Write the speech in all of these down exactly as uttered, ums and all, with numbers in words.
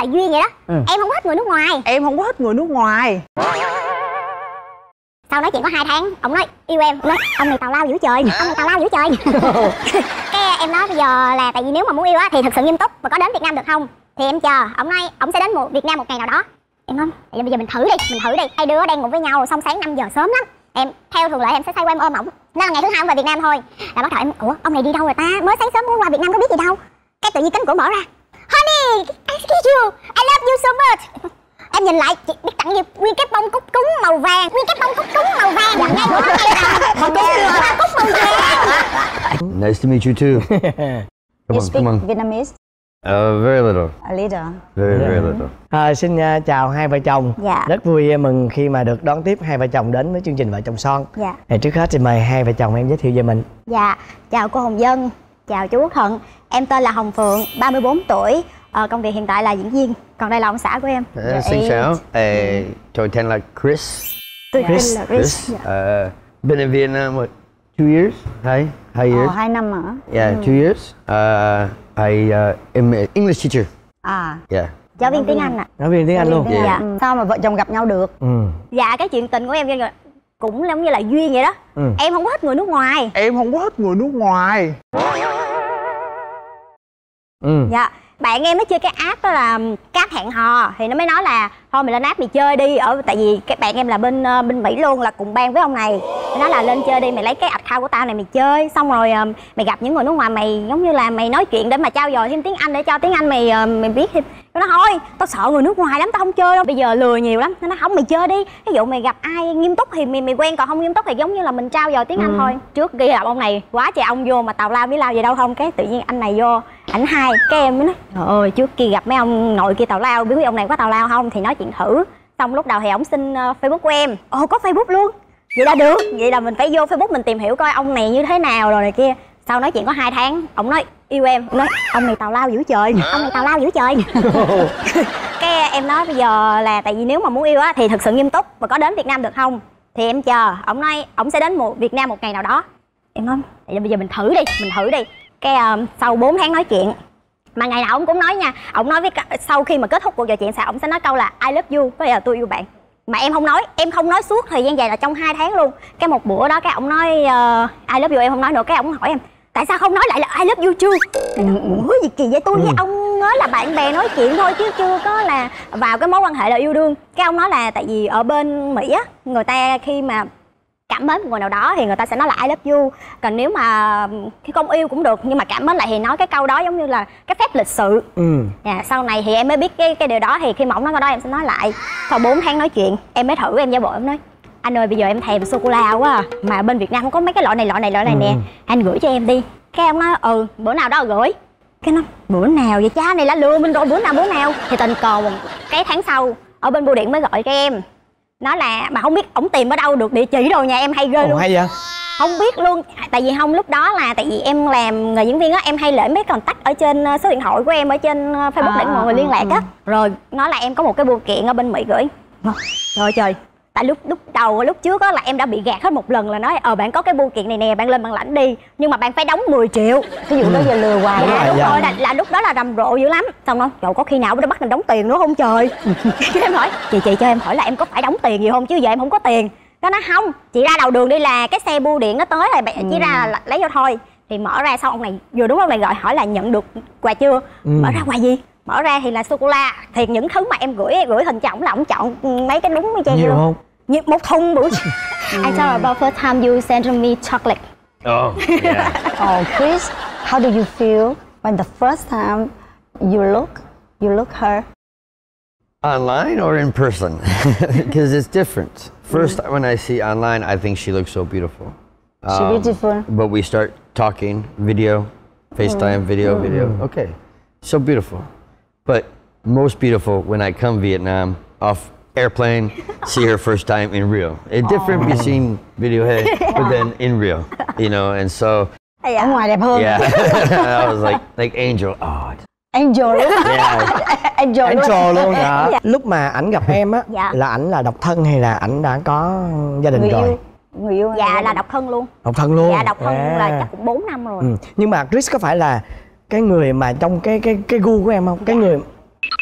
duyên vậy đó. Ừ. Em không có thích người nước ngoài. Em không có thích người nước ngoài. Sau nói chuyện có hai tháng, ông nói yêu em, nói ông này tào lao dữ trời, ông này tào lao dữ trời. Cái em nói bây giờ là tại vì nếu mà muốn yêu á thì thực sự nghiêm túc và có đến Việt Nam được không? Thì em chờ, ông nói ông sẽ đến một Việt Nam một ngày nào đó. Em nói bây giờ mình thử đi, mình thử đi. Hai đứa đang ngủ với nhau, xong sáng năm giờ sớm lắm. Em theo thường lệ em sẽ say qua em ôm ổng. Nên là ngày thứ hai ông về Việt Nam thôi. Là bắt đầu em, ủa ông này đi đâu rồi ta? Mới sáng sớm mới qua Việt Nam có biết gì đâu. Cái tự nhiên cánh cửa mở ra. Honey, I miss you, I love you so much. Em nhìn lại, chị biết tặng gì nguyên cái bông cúc cúng màu vàng, nguyên cái bông cúc cúng màu vàng dặn ngay ngõ này là bông cúc cúc màu vàng. Nice to meet you too. Come You on, speak come on. Vietnamese? Uh, very little. A little. Very, very little. À, xin uh, chào hai vợ chồng. Dạ. Rất vui mừng khi mà được đón tiếp hai vợ chồng đến với chương trình Vợ Chồng Son. Dạ. Thì trước hết thì mời hai vợ chồng em giới thiệu về mình. Dạ, chào cô Hồng Vân, chào chú Quốc Thuận. Em tên là Hồng Phượng, ba mươi bốn tuổi. Ờ, công việc hiện tại là diễn viên. Còn đây là ông xã của em. Uh, xin chào. Uh, tôi tên là Chris. Tôi Chris. tên là Chris. Chris. Uh, been in Vietnam what? Two years? Hai, hai years. Ồ, hai năm hả? Yeah, Ừ. two years. Uh, I uh, am an English teacher. À, Yeah. giáo viên tiếng Anh ạ. Nói viên tiếng Anh luôn. Dạ. Dạ. Ừ. Sao mà vợ chồng gặp nhau được? Ừ. Dạ cái chuyện tình của em cũng giống như là duyên vậy đó. Ừ. Em không có thích người nước ngoài. Em không có thích người nước ngoài. Ừ. Dạ bạn em nó chơi cái app đó là cáp hẹn hò, thì nó mới nói là thôi mày lên app mày chơi đi, ở tại vì cái bạn em là bên uh, bên Mỹ luôn, là cùng bang với ông này. Nó nói là lên chơi đi, mày lấy cái account của tao này mày chơi, xong rồi um, mày gặp những người nước ngoài mày giống như là mày nói chuyện để mà trao dồi thêm tiếng Anh, để cho tiếng Anh mày uh, mày biết thêm. Nó nói thôi tao sợ người nước ngoài lắm, tao không chơi đâu, bây giờ lừa nhiều lắm. Nó nói không mày chơi đi, ví dụ mày gặp ai nghiêm túc thì mày mày quen, còn không nghiêm túc thì giống như là mình trao dồi tiếng Anh thôi. Trước kia gặp ông này quá trời ông vô mà tào lao biết lao gì đâu không, cái tự nhiên anh này vô ảnh hai, cái em mới nói trời ơi trước kia gặp mấy ông nội kia tào lao, biết ông này có tào lao không, thì nói chuyện thử. Xong lúc đầu thì ổng xin uh, Facebook của em. Ồ có Facebook luôn, vậy là được, vậy là mình phải vô Facebook mình tìm hiểu coi ông này như thế nào rồi này kia. Sau nói chuyện có hai tháng ổng nói yêu em, nói ông này tào lao dữ trời, ông này tào lao dữ trời. Cái em nói bây giờ là tại vì nếu mà muốn yêu á thì thực sự nghiêm túc và có đến Việt Nam được không? Thì em chờ, ổng nói ổng sẽ đến một Việt Nam một ngày nào đó. Em nói bây giờ mình thử đi, mình thử đi. Cái uh, sau bốn tháng nói chuyện, mà ngày nào ông cũng nói nha, ông nói với sau khi mà kết thúc cuộc trò chuyện sao ông sẽ nói câu là I love you, bây giờ tôi yêu bạn. Mà em không nói, em không nói suốt thời gian dài là trong hai tháng luôn. Cái một bữa đó cái ông nói uh, I love you, em không nói nữa, cái ông hỏi em tại sao không nói lại là I love you too. Ủa gì kỳ vậy, tôi với ông nói là bạn bè nói chuyện thôi chứ chưa có là vào cái mối quan hệ là yêu đương. Cái ông nói là tại vì ở bên Mỹ á, người ta khi mà cảm mến một người nào đó thì người ta sẽ nói là I love you. Còn nếu mà khi không yêu cũng được, nhưng mà cảm mến lại thì nói cái câu đó giống như là cái phép lịch sự. Ừ. À, sau này thì em mới biết cái cái điều đó, thì khi mà ông nói câu đó em sẽ nói lại. Sau bốn tháng nói chuyện em mới thử, em giả bộ em nói anh ơi bây giờ em thèm sô cô la quá à. Mà bên Việt Nam không có mấy cái loại này loại này loại này nè, anh gửi cho em đi. Cái ông nói ừ bữa nào đó gửi. Cái nó bữa nào vậy cha, này là lừa mình rồi, bữa nào bữa nào. Thì tình cờ một cái tháng sau ở bên bưu điện mới gọi cho em, nói là mà không biết ổng tìm ở đâu được địa chỉ đồ nhà em hay ghê. Ồ, luôn hay vậy? Không biết luôn, tại vì không lúc đó là tại vì em làm người diễn viên á, em hay để mấy contact ở trên số điện thoại của em ở trên Facebook à, để mọi người liên lạc á. Rồi nói là em có một cái bưu kiện ở bên Mỹ gửi. Trời trời, tại lúc lúc đầu lúc trước á là em đã bị gạt hết một lần, là nói ờ bạn có cái bưu kiện này nè, bạn lên bạn lãnh đi, nhưng mà bạn phải đóng mười triệu. Ví dụ đó giờ lừa hoài. Dạ đúng rồi, là, là lúc đó là rầm rộ dữ lắm. Xong đó trời có khi nào nó bắt mình đóng tiền nữa không trời. Cái em hỏi chị chị cho em hỏi là em có phải đóng tiền gì không, chứ giờ em không có tiền. Nó nói không, chị ra đầu đường đi là cái xe bưu điện nó tới rồi bạn chỉ ra là lấy vô thôi. Thì mở ra sau ông này vừa đúng ông này gọi hỏi là nhận được quà chưa. Ừ. Mở ra quà gì, mở ra thì là sô cô la. Thì những thứ mà em gửi gửi hình cho ổng là ổng chọn mấy cái đúng như vậy luôn. Không? Như một thùng bữa. I talk about first time you sent me chocolate. Oh, yeah. Oh, Chris, how do you feel when the first time you look, you look her? Online or in person? Because it's different. First, mm. when I see online, I think she looks so beautiful. Um, She's beautiful. But we start talking, video, FaceTime, mm. video, mm. video. Okay, so beautiful. But most beautiful when I come Vietnam off airplane, see her first time in real. It's different oh. between video hey, but then in real, you know. And so, ở ngoài đẹp hơn. Yeah, I was like like Angel. Oh. Angel luôn. Yeah. Angel, Angel luôn hả? Dạ. Lúc mà ảnh gặp em á, dạ. là ảnh là độc thân hay là ảnh đã có gia đình người rồi? Yêu. Người yêu. Dạ là độc thân luôn. Độc thân luôn. Dạ độc thân à. là chắc cũng bốn năm rồi. Ừ. Nhưng mà Chris có phải là cái người mà trong cái cái cái gu của em không? Cái dạ. người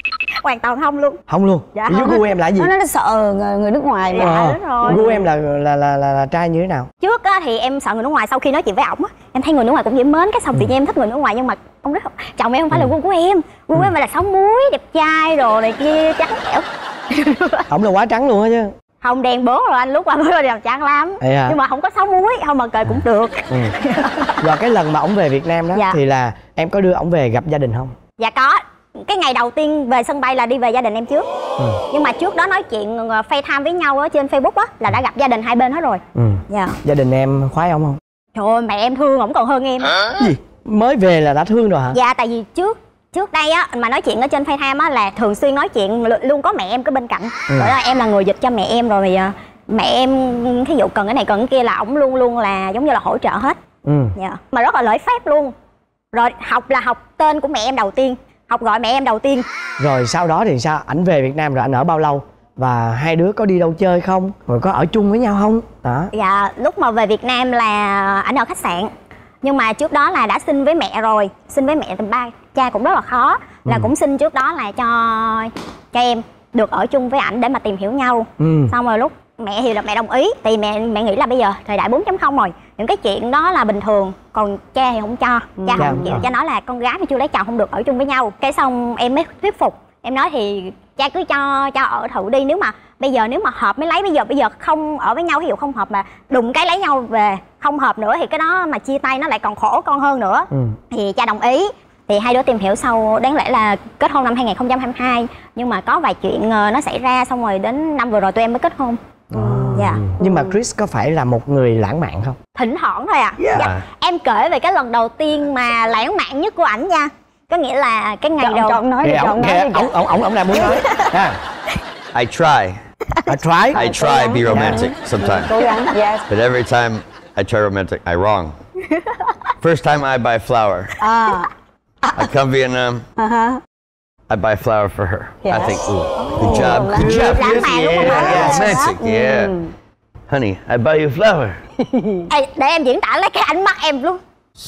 hoàn toàn không luôn. Không luôn. Dạ Với không. gu em là gì? Nó nó sợ người, người nước ngoài mà. Dạ Ờ. đúng rồi. Gu em là là, là là là trai như thế nào? Trước á thì em sợ người nước ngoài, sau khi nói chuyện với ổng á em thấy người nước ngoài cũng dễ mến, cái xong tự nhiên em thích người nước ngoài. Nhưng mà ông rất chồng em không phải là gu của em, gu của em là sáu múi, đẹp trai rồi này kia, trắng trẻo. Ổng là quá trắng luôn á chứ. Không, đen bố rồi anh, lúc qua mới đẹp trắng lắm. Vậy à? Nhưng mà không có sáu múi, không mà cười cũng được. Ừ. Rồi cái lần mà ổng về Việt Nam đó Dạ. thì là em có đưa ổng về gặp gia đình không? Dạ có. Cái ngày đầu tiên về sân bay là đi về gia đình em trước. Ừ. Nhưng mà trước đó nói chuyện FaceTime với nhau ở trên Facebook á là đã gặp gia đình hai bên hết rồi. Ừ. Dạ. Gia đình em khoái ổng không? Trời ơi, mẹ em thương ổng còn hơn em. Gì? Mới về là đã thương rồi hả? Dạ, tại vì trước trước đây á mà nói chuyện ở trên FaceTime á là thường xuyên nói chuyện, luôn có mẹ em cái bên cạnh. Ừ. Rồi đó em là người dịch cho mẹ em rồi. À, mẹ em thí dụ cần cái này cần cái kia là ổng luôn luôn là giống như là hỗ trợ hết. Ừ. Dạ. Mà rất là lễ phép luôn. Rồi học là học tên của mẹ em đầu tiên, học gọi mẹ em đầu tiên. Rồi sau đó thì sao? Ảnh về Việt Nam rồi ảnh ở bao lâu? Và hai đứa có đi đâu chơi không? Rồi có ở chung với nhau không? Đó. Dạ, lúc mà về Việt Nam là ảnh ở khách sạn. Nhưng mà trước đó là đã xin với mẹ rồi. Xin với mẹ tầm ba, cha cũng rất là khó. Là Ừ. cũng xin trước đó là cho cho em được ở chung với ảnh để mà tìm hiểu nhau. Ừ. Xong rồi lúc mẹ thì là mẹ đồng ý. Thì mẹ mẹ nghĩ là bây giờ thời đại bốn chấm không rồi, những cái chuyện đó là bình thường. Còn cha thì không cho. Cha Cha không không chịu, cho. cha nói là con gái thì chưa lấy chồng không được ở chung với nhau. Cái xong em mới thuyết phục. Em nói thì cha cứ cho cho ở thử đi, nếu mà bây giờ nếu mà hợp mới lấy, bây giờ bây giờ không ở với nhau, ví dụ không hợp mà đùng cái lấy nhau về không hợp nữa thì cái đó mà chia tay nó lại còn khổ con hơn nữa. Ừ. Thì cha đồng ý. Thì hai đứa tìm hiểu sau, đáng lẽ là kết hôn năm hai nghìn không trăm hai mươi hai, nhưng mà có vài chuyện ờ, nó xảy ra, xong rồi đến năm vừa rồi tụi em mới kết hôn. Dạ. Nhưng mà Chris có phải là một người lãng mạn không? Thỉnh thoảng thôi à. Dạ. Em kể về cái lần đầu tiên mà lãng mạn nhất của ảnh nha. Có nghĩa là cái ngày Chọn, đầu chọn nói đi, Kìa, chọn ổng nói kìa, đi. ổng ổng ổng ổng đang muốn nói. Ha. I try. I try. I try to be romantic sometimes. Cố gắng, yes. But every time I try romantic, I wrong. First time I buy flower. À, I come Vietnam. uh-huh. I buy flower for her. Yes. I think, ooh, good job, good job. lãng Yes, mạn đúng không? yeah, Yes. romantic, yeah. Honey, I buy you flower. Ê, để em diễn tả lấy cái ánh mắt em luôn.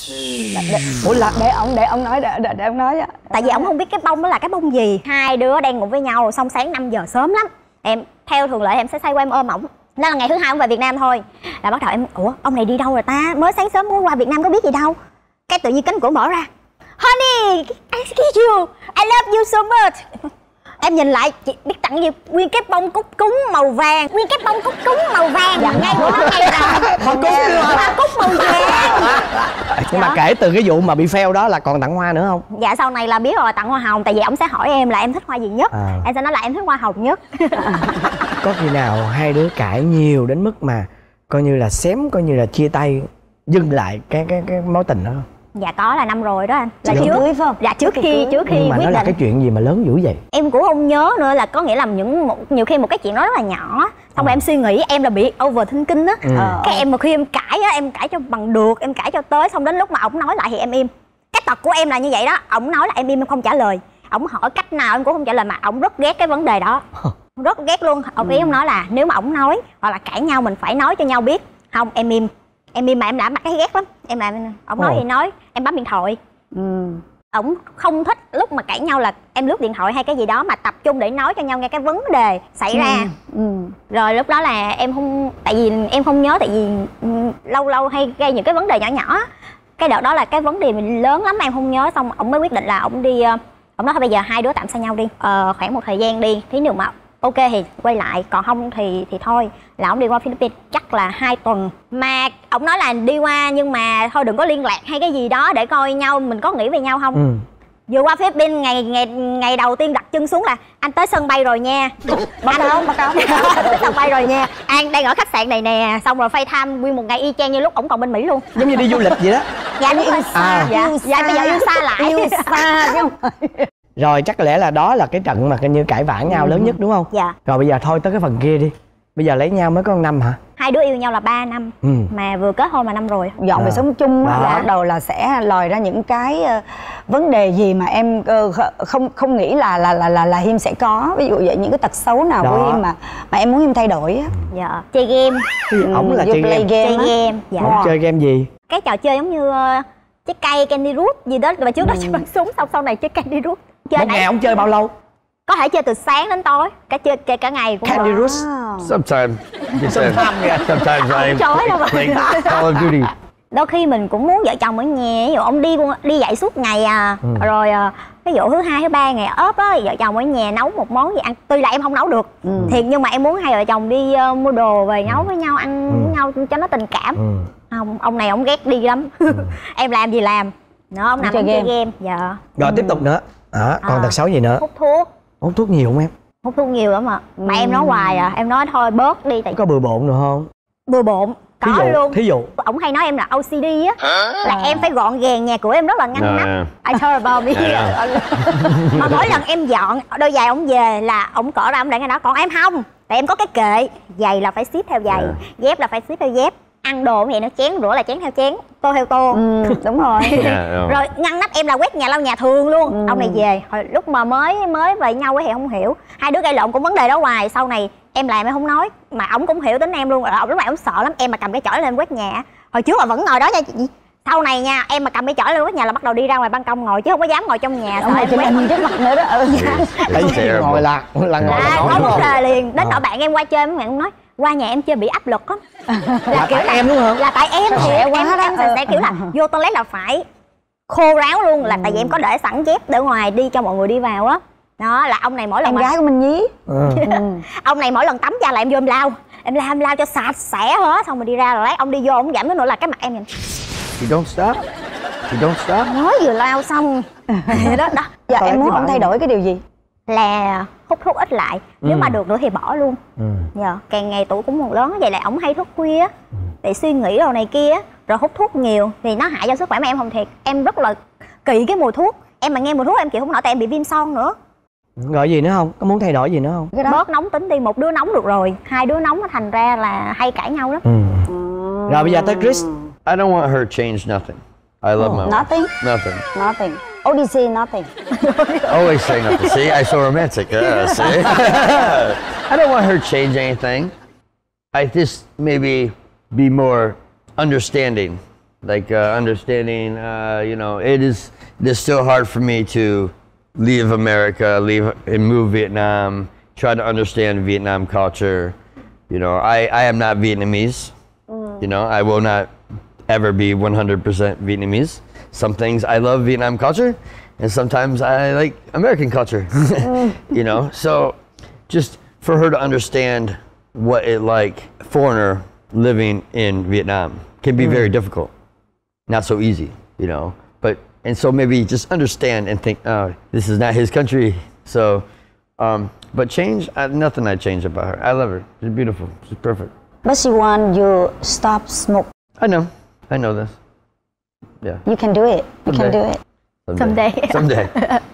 Ủa là Để ông để ông nói để, để, để ông nói á. Tại vì ổng không biết cái bông đó là cái bông gì. Hai đứa đang ngủ với nhau, xong sáng năm giờ sớm lắm. Em theo thường lệ em sẽ say qua em ôm ổng. Đó là ngày thứ hai ông về Việt Nam thôi. Là bắt đầu em, ủa ông này đi đâu rồi ta? Mới sáng sớm muốn qua Việt Nam có biết gì đâu. Cái tự nhiên cánh cửa mở ra. Honey, I kiss you, I love you so much. Em nhìn lại, chị biết tặng gì? Nguyên cái bông cúc cúng màu vàng. Nguyên cái bông cúc cúng màu vàng. Dạ, ngay bữa đó ngay là Bông cúc nữa. hoa cúc màu vàng. nhưng mà kể từ cái vụ mà bị fail đó là còn tặng hoa nữa không? Dạ sau này là biết rồi, tặng hoa hồng. Tại vì ông sẽ hỏi em là em thích hoa gì nhất. À. Em sẽ nói là em thích hoa hồng nhất. Có khi nào hai đứa cãi nhiều đến mức mà coi như là xém, coi như là chia tay, dừng lại cái cái cái mối tình đó không? Dạ có, là năm rồi đó anh. Là Trước trước cưới phải không? Dạ trước khi trước khi Nhưng mà quyết nó là định. cái chuyện gì mà lớn dữ vậy? Em cũng không nhớ nữa, là có nghĩa là những một, nhiều khi một cái chuyện đó rất là nhỏ, xong rồi em suy nghĩ, em là bị overthinking á. Ừ. Ờ. Cái em mà khi em cãi á, em cãi cho bằng được, em cãi cho tới, xong đến lúc mà ổng nói lại thì em im. Cái tật của em là như vậy đó, ổng nói là em im, em không trả lời. Ổng hỏi cách nào em cũng không trả lời, mà ổng rất ghét cái vấn đề đó. Rất ghét luôn. Ông ý ông nói là nếu mà ổng nói hoặc là cãi nhau mình phải nói cho nhau biết. Không, em im. Em im mà em làm mặt cái ghét lắm. Em làm, ổng nói Ồ. gì nói, em bấm điện thoại. Ừ. Ổng không thích lúc mà cãi nhau là em lướt điện thoại hay cái gì đó, mà tập trung để nói cho nhau nghe cái vấn đề xảy ra. Ừ. Rồi lúc đó là em không, tại vì em không nhớ, tại vì ừ, lâu lâu hay gây những cái vấn đề nhỏ nhỏ. Cái đợt đó là cái vấn đề mình lớn lắm em không nhớ. Xong ổng mới quyết định là ổng đi, ờ, ổng nói thôi bây giờ hai đứa tạm xa nhau đi, ờ, khoảng một thời gian đi, thế nếu mà ok thì quay lại, còn không thì thì thôi. Là ổng đi qua Philippines chắc là hai tuần. Mà ổng nói là đi qua nhưng mà thôi đừng có liên lạc hay cái gì đó để coi nhau mình có nghĩ về nhau không. Ừ. Vừa qua Philippines ngày ngày ngày đầu tiên đặt chân xuống là anh tới sân bay rồi nha. Báo cáo, báo cáo, báo cáo. Tới sân bay rồi nha. An đang ở khách sạn này nè. Xong rồi FaceTime nguyên một ngày y chang như lúc ổng còn bên Mỹ luôn. Giống như đi du lịch vậy đó. Dạ đúng rồi. À. Dạ, Yêu dạ xa. bây giờ yêu xa lại. Yêu xa chứ không phải. Rồi chắc có lẽ là đó là cái trận mà coi như cãi vã nhau lớn nhất đúng không? Dạ. Rồi bây giờ thôi tới cái phần kia đi. Bây giờ lấy nhau mới có một năm hả? Hai đứa yêu nhau là ba năm. Ừ. Mà vừa kết hôn là năm rồi. Dọn về À. sống chung á, Đó. là bắt đầu là sẽ lòi ra những cái ờ, vấn đề gì mà em ờ, kh- không không nghĩ là là là là, là Hiêm sẽ có, ví dụ vậy, những cái tật xấu nào Đó. của Hiêm mà mà em muốn Hiêm thay đổi á. Dạ. Chơi game. Ổng là You chơi play game. game Chơi á. game. Dạ. Ổng chơi game gì? Cái trò chơi giống như ờ, trái cây Candy Root gì đó. Và trước đó chơi bắn súng, xong sau này chơi Candy Root. Chơi Một ngày ổng chơi bao lâu? có thể chơi từ sáng đến tối, cả chơi, chơi cả ngày cũng Candy được. Rush. Sometimes. Sometimes, sometimes I Chối đâu mà. play Call of Duty. Đôi khi mình cũng muốn vợ chồng ở nhà, ví dụ ông đi đi dạy suốt ngày à, ừ. rồi ví dụ thứ hai thứ ba ngày ốp á, vợ chồng ở nhà nấu một món gì ăn. Tuy là em không nấu được, ừ. thiệt, nhưng mà em muốn hai vợ chồng đi uh, mua đồ về nấu với nhau, ăn ừ. với nhau cho nó tình cảm. Ừ. Không, ông này ông ghét đi lắm. Ừ. Em làm gì làm, nó ông nằm chơi game. game. Dạ. Rồi ừ. tiếp tục nữa. À, còn à, tật xấu gì nữa? Hút thuốc. Hút thuốc nhiều không em? Hút thuốc nhiều lắm ạ. Mà ừ. em nói hoài à, em nói thôi bớt đi. Tại có bừa bộn được không? Bừa bộn. Có thí dụ, luôn. Thí dụ ổng hay nói em là ô xê đê á, là em phải gọn gàng, nhà cửa em rất là ngăn nắp. I told about me. Mà mỗi lần em dọn đôi giày ổng về là ổng cỡ ra ổng để ngay đó, còn em không, tại em có cái kệ, giày là phải ship theo giày, yeah. dép là phải ship theo dép, ăn đồ cũng vậy, nó chén rửa là chén theo chén, tô theo tô. Ừ, đúng rồi. Yeah, rồi ngăn nắp em là quét nhà lau nhà thường luôn. Ừ. Ông này về hồi lúc mà mới mới về nhau thì không hiểu, hai đứa gây lộn cũng vấn đề đó hoài. Sau này em làm em không nói, mà ổng cũng hiểu tính em luôn. Rồi lúc này ổng sợ lắm, em mà cầm cái chổi lên quét nhà, hồi trước là vẫn ngồi đó nha chị. Sau này nha, em mà cầm cái chổi lên quét nhà là bắt đầu đi ra ngoài ban công ngồi, chứ không có dám ngồi trong nhà, sợ em quét mình trước mặt nữa đó. Ừ. Tại vì ngồi là là ngồi là có vấn đề liền. Đến nỗi bạn em qua chơi mấy bạn nói qua nhà em chơi bị áp lực lắm. Là, là kiểu là em đúng không? Là tại em thì em, em, em sẽ, sẽ kiểu là vô toilet là phải khô ráo luôn, là tại vì em có để sẵn dép để ngoài đi cho mọi người đi vào á. Đó là ông này mỗi lần em mà... gái của mình nhí. Ừ. Ông này mỗi lần tắm ra là em vô em lau, em lau em lau cho sạch sẽ hết, xong rồi đi ra rồi lấy ông đi vô ông giảm nữa là cái mặt em nhìn. You don't stop. You don't stop. Mới vừa lau xong. đó đó. Dạ em muốn ông thay đổi cái điều gì? Là hút thuốc ít lại, ừ. nếu mà được nữa thì bỏ luôn. Ừ. Dạ, càng ngày tuổi cũng một lớn vậy là ổng hay thức khuya á, ừ. để suy nghĩ đồ này kia, rồi hút thuốc nhiều thì nó hại cho sức khỏe. Mà em không thiệt, em rất là kỵ cái mùi thuốc, em mà nghe mùi thuốc em chịu không nổi, tại em bị viêm son nữa. Gọi gì nữa không? Có muốn thay đổi gì nữa không? Cái đó. Bớt nóng tính đi, một đứa nóng được rồi, hai đứa nóng nó thành ra là hay cãi nhau lắm. Ừ. Ừ. Rồi bây giờ tới Chris. I don't want her to change nothing. I love oh, my wife. Nothing? Nothing. Nothing. O D C, nothing. Always say nothing. See, I so romantic. Yeah, see? I don't want her to change anything. I just maybe be more understanding. Like uh, understanding, uh, you know, it is it's still hard for me to leave America, leave and move Vietnam, try to understand Vietnam culture. You know, I, I am not Vietnamese. Mm. You know, I will not ever be one hundred percent Vietnamese. Some things I love Vietnam culture, and sometimes I like American culture. You know, so just for her to understand what it like, foreigner living in Vietnam can be mm. very difficult. Not so easy, you know. But and so maybe just understand and think, oh, this is not his country. So, um, but change, I, nothing I change about her. I love her. She's beautiful. She's perfect. But she want you stop smoke. I know. I know this. Yeah. You can do it. You Someday. can do it. Someday. Someday.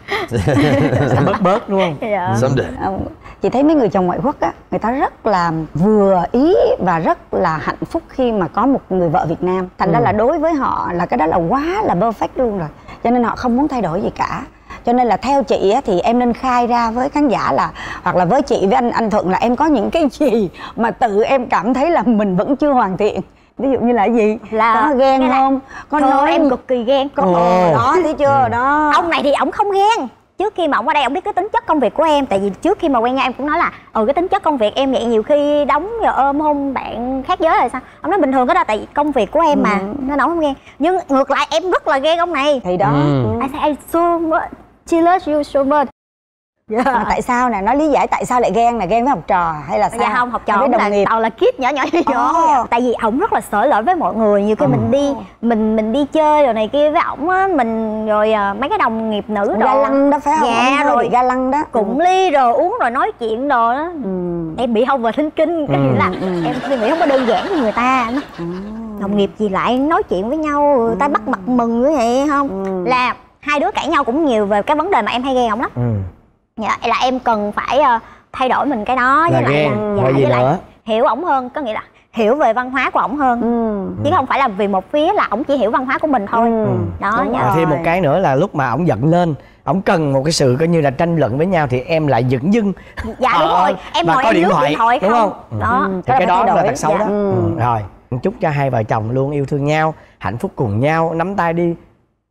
Sẽ bớt bớt đúng không? Yeah. Someday. Chị thấy mấy người chồng ngoại quốc á, người ta rất là vừa ý và rất là hạnh phúc khi mà có một người vợ Việt Nam. Thành ừ. ra là đối với họ là cái đó là quá là perfect luôn rồi. Cho nên họ không muốn thay đổi gì cả. Cho nên là theo chị á, thì em nên khai ra với khán giả là, hoặc là với chị với anh anh Thuận, là em có những cái gì mà tự em cảm thấy là mình vẫn chưa hoàn thiện. Ví dụ như là gì? Là có ghen không? Có nói em cực kỳ ghen. Có ồ, đó thấy chưa? Đó. Ông này thì ổng không ghen. Trước khi mà ổng qua đây ổng biết cái tính chất công việc của em. Tại vì trước khi mà quen nhau em cũng nói là ừ cái tính chất công việc em vậy, nhiều khi đóng rồi ôm hôn bạn khác giới là sao. Ông nói bình thường cái đó tại vì công việc của em mà, ừ. nên ổng không ghen. Nhưng ngược lại em rất là ghen ông này. Thì đó. Ừ. I say I so much, she loves you so much. Yeah. Mà tại sao nè, nói lý giải tại sao lại ghen, là ghen với học trò hay là sao? Dạ không, học trò với đồng là nghiệp. tao là kid nhỏ nhỏ nhỏ. Oh. Tại vì ổng rất là xởi lởi với mọi người, nhiều khi oh. mình đi mình mình đi chơi rồi này kia với ổng á, mình rồi uh, mấy cái đồng nghiệp nữ ga lăng đó phải không? Dạ rồi ga lăng đó. Cũng ừ. ly rồi uống rồi nói chuyện đồ đó. Ừ. Em bị overthinking, cái ừ. là ừ. em suy nghĩ không có đơn giản như người ta. Ừ. Đồng nghiệp gì lại nói chuyện với nhau, người ta ừ. bắt mặt mừng như vậy không? Ừ. Là hai đứa cãi nhau cũng nhiều về cái vấn đề mà em hay ghen ổng lắm. Ừ. Dạ, là em cần phải uh, thay đổi mình cái đó, là với lại là dạ, với lại nữa? Hiểu ổng hơn, có nghĩa là hiểu về văn hóa của ổng hơn. Ừ. Chứ không phải là vì một phía là ổng chỉ hiểu văn hóa của mình thôi. Ừ. Đó. Dạ. À, thêm một cái nữa là lúc mà ổng giận lên, ổng cần một cái sự coi như là tranh luận với nhau thì em lại dửng dưng. Dạ đúng rồi, em ngồi em lướt điện thoại đúng không? không? Đó. Ừ. Thì cái đó là tật xấu dạ. đó. Ừ. Rồi, chúc cho hai vợ chồng luôn yêu thương nhau, hạnh phúc cùng nhau, nắm tay đi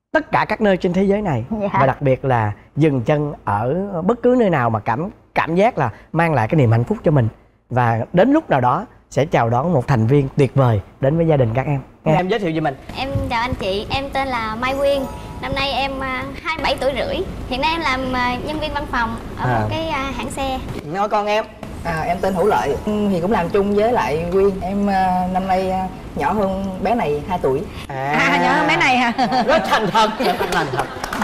tất cả các nơi trên thế giới này. Dạ. Và đặc biệt là dừng chân ở bất cứ nơi nào mà cảm cảm giác là mang lại cái niềm hạnh phúc cho mình. Và đến lúc nào đó sẽ chào đón một thành viên tuyệt vời đến với gia đình các em. Em giới thiệu về mình. Em chào anh chị, em tên là Mai Quyên. Năm nay em uh, hai mươi bảy tuổi rưỡi. Hiện nay em làm uh, nhân viên văn phòng ở À. một cái uh, hãng xe. Nói con em. À, em tên Hữu Lợi thì cũng làm chung với lại Quyên. Em à, năm nay à, nhỏ hơn bé này hai tuổi. À, À, nhỏ hơn bé này hả? rất thành thật, rất thành thật.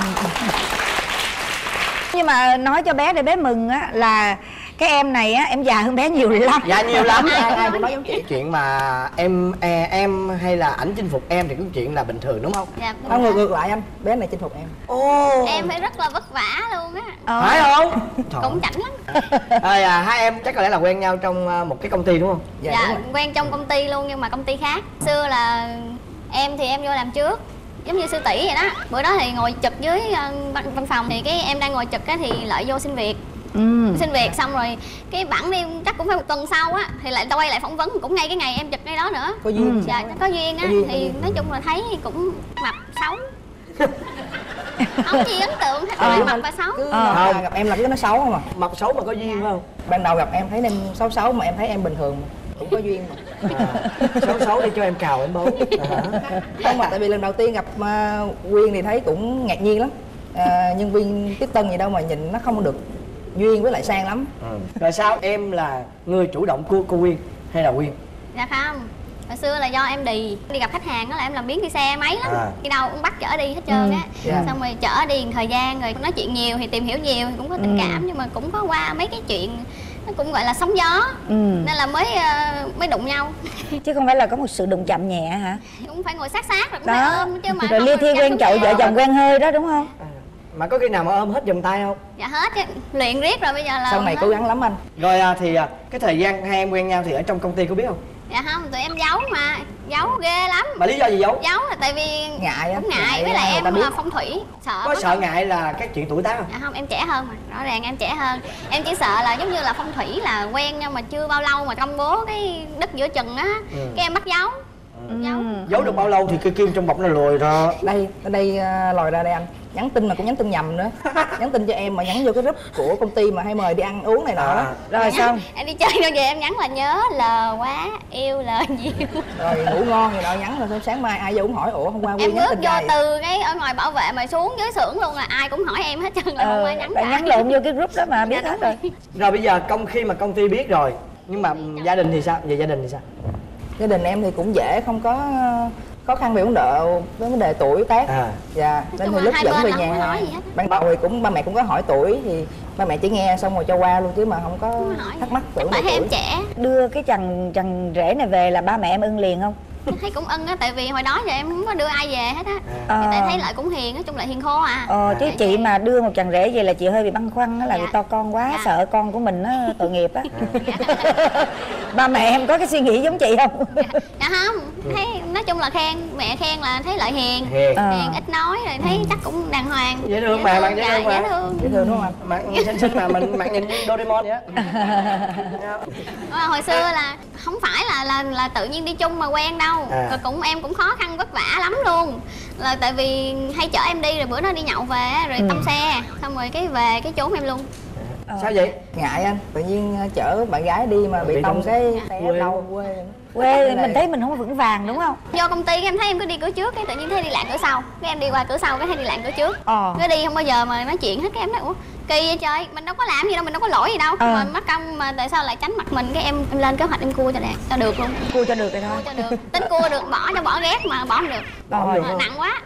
Nhưng mà nói cho bé để bé mừng á là cái em này á em già hơn bé nhiều lắm. Dạ nhiều lắm. Ai ai cũng nói giống chị. Chuyện mà em em, em hay là ảnh chinh phục em thì cũng chuyện là bình thường đúng không? Dạ, Không, ngược ngược lại anh, bé này chinh phục em. Ồ. em phải rất là vất vả luôn á. Ờ. Phải không? Cũng chảnh lắm. Rồi à, hai em chắc có lẽ là quen nhau trong à, một cái công ty đúng không? Dạ, Dạ, đúng rồi. quen trong công ty luôn nhưng mà công ty khác. Xưa là em thì em vô làm trước, giống như sư tỷ vậy đó. Bữa đó thì ngồi trực dưới uh, văn, văn phòng thì cái em đang ngồi trực á thì Lợi vô xin việc. Ừ. Xin việc xong rồi cái bẵng đi chắc cũng phải một tuần sau á thì lại quay lại phỏng vấn cũng ngay cái ngày em trực ngay đó nữa. Có duyên. Dạ, có duyên á. Có duyên, có Thì duyên. nói chung là thấy cũng mập xấu. Không gì ấn tượng hết, Ờ. lại mập và xấu. Cứ Ờ. nói là Không. gặp em là cứ nói xấu không à. Mập xấu mà có duyên phải không? Ban đầu gặp em thấy em xấu xấu mà em thấy em bình thường mà. Cũng có duyên mà. À, xấu xấu đi cho em cào em bấu. À. Không mà tại vì lần đầu tiên gặp uh, Quyên thì thấy cũng ngạc nhiên lắm. À, nhân viên tiếp tân gì đâu mà nhìn nó không được duyên với lại sang lắm. Ừ. Rồi sao em là người chủ động cua cô Quyên hay là Quyên? Dạ không. Hồi xưa là do em đi đi gặp khách hàng đó là em làm biến đi xe máy lắm. À. Khi đâu cũng bắt chở đi hết trơn á. dạ. Xong rồi chở đi một thời gian rồi nói chuyện nhiều thì tìm hiểu nhiều thì cũng có tình cảm nhưng mà cũng có qua mấy cái chuyện nó cũng gọi là sóng gió. Ừ. Nên là mới ờ, mới đụng nhau. Chứ không phải là có một sự đụng chạm nhẹ hả? Cũng phải ngồi sát sát rồi cũng phải Đó. ôm chứ mà Rồi không lia là thi chạm quen xuống chậu xe. vợ chồng quen hơi đó đúng không? À. Mà có khi nào mà ôm hết vòng tay không? Dạ hết chứ. Luyện riết rồi bây giờ là Sau này hết. cố gắng lắm anh. Rồi à, thì à, cái thời gian hai em quen nhau thì ở trong công ty có biết không? Dạ không, tụi em giấu mà. Giấu ghê lắm. Mà lý do gì giấu? Giấu là tại vì Ngại á. cũng ngại với ra lại người em ta biết. là phong thủy. Sợ Có mất sợ ngại là các chuyện tuổi tác không? Dạ không, em trẻ hơn mà, rõ ràng em trẻ hơn. Em chỉ sợ là giống như là phong thủy là quen nhau mà chưa bao lâu mà công bố cái đất giữa chừng á. Ừ. Cái em bắt giấu. Giấu. Giấu được bao lâu thì cái kim trong bọc nó lùi ra. Đây, ở đây à, lòi ra đây anh. Nhắn tin mà cũng nhắn tin nhầm nữa. Nhắn tin cho em mà nhắn vô cái group của công ty mà hay mời đi ăn uống này nọ đó. À. Rồi xong. Em đi chơi đâu về em nhắn là nhớ lờ quá, yêu lờ nhiều. Rồi ngủ ngon gì đó nhắn rồi sáng mai ai vô cũng hỏi ủa hôm qua Em Quyên nhắn bước tin vô dài. từ cái ở ngoài bảo vệ mà xuống dưới xưởng luôn là ai cũng hỏi em hết trơn là không Ờ, ai nhắn bạn cả. nhắn lộn vô cái group đó mà biết hết rồi. Rồi bây giờ công khi mà công ty biết rồi, nhưng mà gia đình thì sao? Về gia đình thì sao? Gia đình em thì cũng dễ, không có khó khăn về vấn đề với vấn đề tuổi tác. À. Dạ, nên chung thì là lúc hai dẫn bên về là không có nhà nói gì hết. ban đầu thì cũng ba mẹ cũng có hỏi tuổi thì ba mẹ chỉ nghe xong rồi cho qua luôn chứ mà không có Không có hỏi. thắc mắc về vấn Tại đề thấy em tuổi. trẻ. Đưa cái chàng chàng rể này về là ba mẹ em ưng liền không? Em thấy cũng ưng á, tại vì hồi đó giờ em không có đưa ai về hết á. À. Thì tại thấy Lợi cũng hiền, nói chung là hiền khô à. Ờ, chứ chị mà đưa một chàng rể về là chị hơi bị băn khoăn á, là Dạ. vì to con quá, Dạ. sợ con của mình nó tội nghiệp á. Ba mẹ em có cái suy nghĩ giống chị không? Dạ không, thấy nói chung là khen, mẹ khen là thấy Lợi hiền. Hiền. Ờ. Hiền ít nói rồi thấy chắc cũng đàng hoàng. Dễ thương mà, bạn dễ dạ, thương mà. dễ thương. Dễ thương đúng không anh? Mặt xinh xinh mà mình mặt nhìn như Doraemon vậy á. À, hồi xưa là không phải là là là tự nhiên đi chung mà quen đâu. À. Rồi cũng em cũng khó khăn vất vả lắm luôn. Là tại vì hay chở em đi rồi bữa đó đi nhậu về rồi tông xe, xong rồi cái về cái trốn em luôn. Sao vậy? Ngại anh, tự nhiên uh, chở bạn gái đi mà bị Bị tông tông cái quê. té đau quê. Quê mình thấy mình không có vững vàng đúng không? Vô công ty cái em thấy em cứ đi cửa trước, cái tự nhiên thấy đi lạng cửa sau. Cái em đi qua cửa sau cái thấy đi lạng cửa trước. Ờ. Cái đi không bao giờ mà nói chuyện hết, cái em nói ủa kỳ vậy trời, mình đâu có làm gì đâu, mình đâu có lỗi gì đâu. Ờ. Mà mất công mà tại sao lại tránh mặt mình, cái em em lên kế hoạch em cua cho đẹp, cho được luôn. Cua cho được rồi thôi. Cua cho được. Tính cua được, bỏ cho bỏ ghét mà bỏ không được. Bỏ không được Mà không? nặng quá.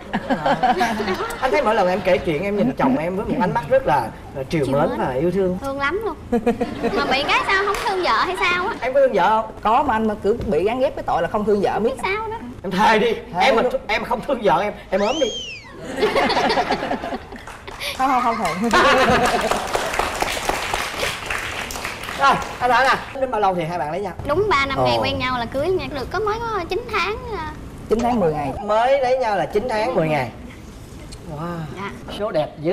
Anh thấy mỗi lần em kể chuyện em nhìn chồng em với một ánh mắt rất là là trìu Trìu mến mến. và yêu thương. Thương lắm luôn. Mà bị cái sao không thương vợ hay sao á, Em có thương vợ không? Có mà anh mà cứ bị gán ghép cái tội là không thương vợ biết. sao đó. Em thề đi. Thề Em mà luôn. em không thương vợ em, em ốm đi. Không không không thèm. Rồi, anh Thảo nè, đến bao lâu thì hai bạn lấy nhau? Đúng ba năm ngày Ồ. quen nhau là cưới nha, được có mới có chín tháng à. chín tháng mười ngày. Mới lấy nhau là chín tháng mười ngày. Wow, Dạ. số đẹp dữ.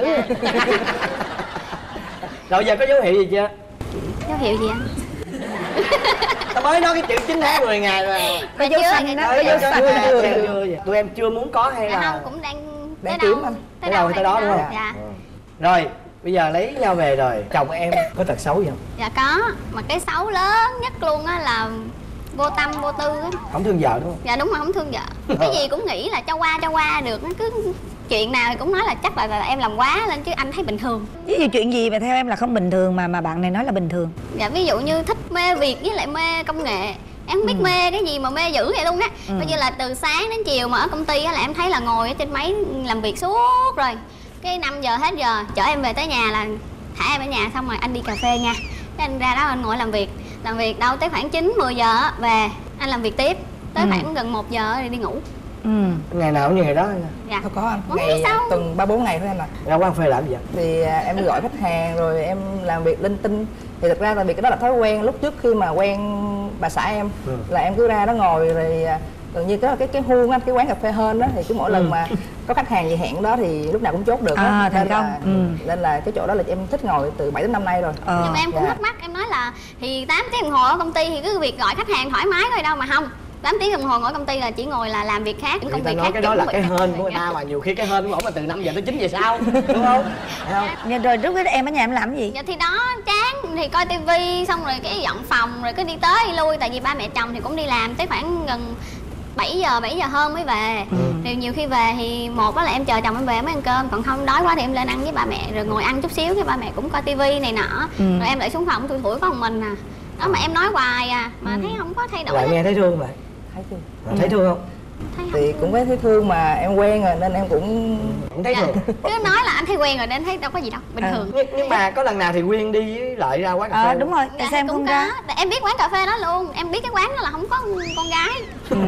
Rồi giờ có dấu hiệu gì chưa? Dấu hiệu gì anh? Tao mới nói cái chữ chín tháng mười ngày rồi. Có dấu xanh đó, có Rồi, dấu chưa, xanh. chưa, chưa, chưa. Tụi em chưa muốn có hay Dạ là không, cũng đang đang Tới kiếm đâu- anh. Tới đâu thì tới đó, đúng không? Dạ. Rồi bây giờ lấy nhau về rồi, chồng em có tật xấu gì không? Dạ có, mà cái xấu lớn nhất luôn á là vô tâm vô tư á. Không thương vợ đúng không? Dạ đúng rồi, không thương vợ. Cái gì cũng nghĩ là cho qua cho qua được, nó cứ chuyện nào thì cũng nói là chắc là, là em làm quá lên chứ anh thấy bình thường. Ví dụ chuyện gì mà theo em là không bình thường mà mà bạn này nói là bình thường? Dạ ví dụ như thích mê việc với lại mê công nghệ. Em không biết ừ. mê cái gì mà mê dữ vậy luôn á. Ừ. Coi như là từ sáng đến chiều mà ở công ty á là em thấy là ngồi ở trên máy làm việc suốt rồi. Cái năm giờ hết giờ chở em về tới nhà là thả em ở nhà xong rồi anh đi cà phê nha. Cái anh ra đó anh ngồi làm việc. Làm việc đâu tới khoảng chín mười giờ á, về anh làm việc tiếp. Tới ừ. khoảng gần một giờ rồi đi ngủ. Ừ. Ngày nào cũng như ngày đó anh? Dạ. Không có anh. Không Ngày sao. tuần ba bốn ngày thôi anh ạ. Ra quán phê làm gì vậy? Thì à, em gọi khách hàng rồi em làm việc linh tinh. Thì thực ra là vì cái đó là thói quen lúc trước khi mà quen bà xã em ừ. là em cứ ra đó ngồi rồi à, gần như cái cái cái huông anh, cái quán cà phê hơn đó thì cứ mỗi ừ. lần mà có khách hàng gì hẹn đó thì lúc nào cũng chốt được đó. À, thành nên công. là, Ừ. nên là cái chỗ đó là em thích ngồi từ bảy đến năm nay rồi. Ờ. Nhưng mà em cũng Dạ. thắc mắc, em nói là thì tám tiếng đồng hồ ở công ty thì cứ việc gọi khách hàng thoải mái thôi đâu mà không. tám tiếng đồng hồ ngồi công ty là chỉ ngồi là làm việc khác, những công người ta việc nói khác. cái đó là cái hên của người ta mà nhiều khi cái hên của ổng là từ năm giờ tới chín giờ sau đúng không? Không? Dạ, rồi lúc đó em ở nhà em làm cái gì? Dạ thì đó chán thì coi tivi xong rồi cái dọn phòng rồi cứ đi tới đi lui, tại vì ba mẹ chồng thì cũng đi làm tới khoảng gần bảy giờ bảy giờ hơn mới về. Ừ. Thì nhiều khi về thì một đó là em chờ chồng em về mới ăn cơm, còn không đói quá thì em lên ăn với ba mẹ rồi ngồi ăn chút xíu cái ba mẹ cũng coi tivi này nọ. Ừ. Rồi em lại xuống phòng thui thủi có một mình à. Đó mà em nói hoài à mà ừ. thấy không có thay đổi. Lại nghe thấy thương lại. Thấy thương. Rồi, thấy thương không? Thấy Thì cũng có thấy thương mà em quen rồi nên em cũng Cũng thấy thương. Cứ nói là anh thấy quen rồi nên thấy đâu có gì đâu, bình À. thường. Nhưng, nhưng mà có lần nào thì Quyên đi với Lợi ra quán cà phê? Ờ đúng rồi, tại Dạ, sao em cũng không có. ra? Tại em biết quán cà phê đó luôn, em biết cái quán đó là không có con gái. Ừ.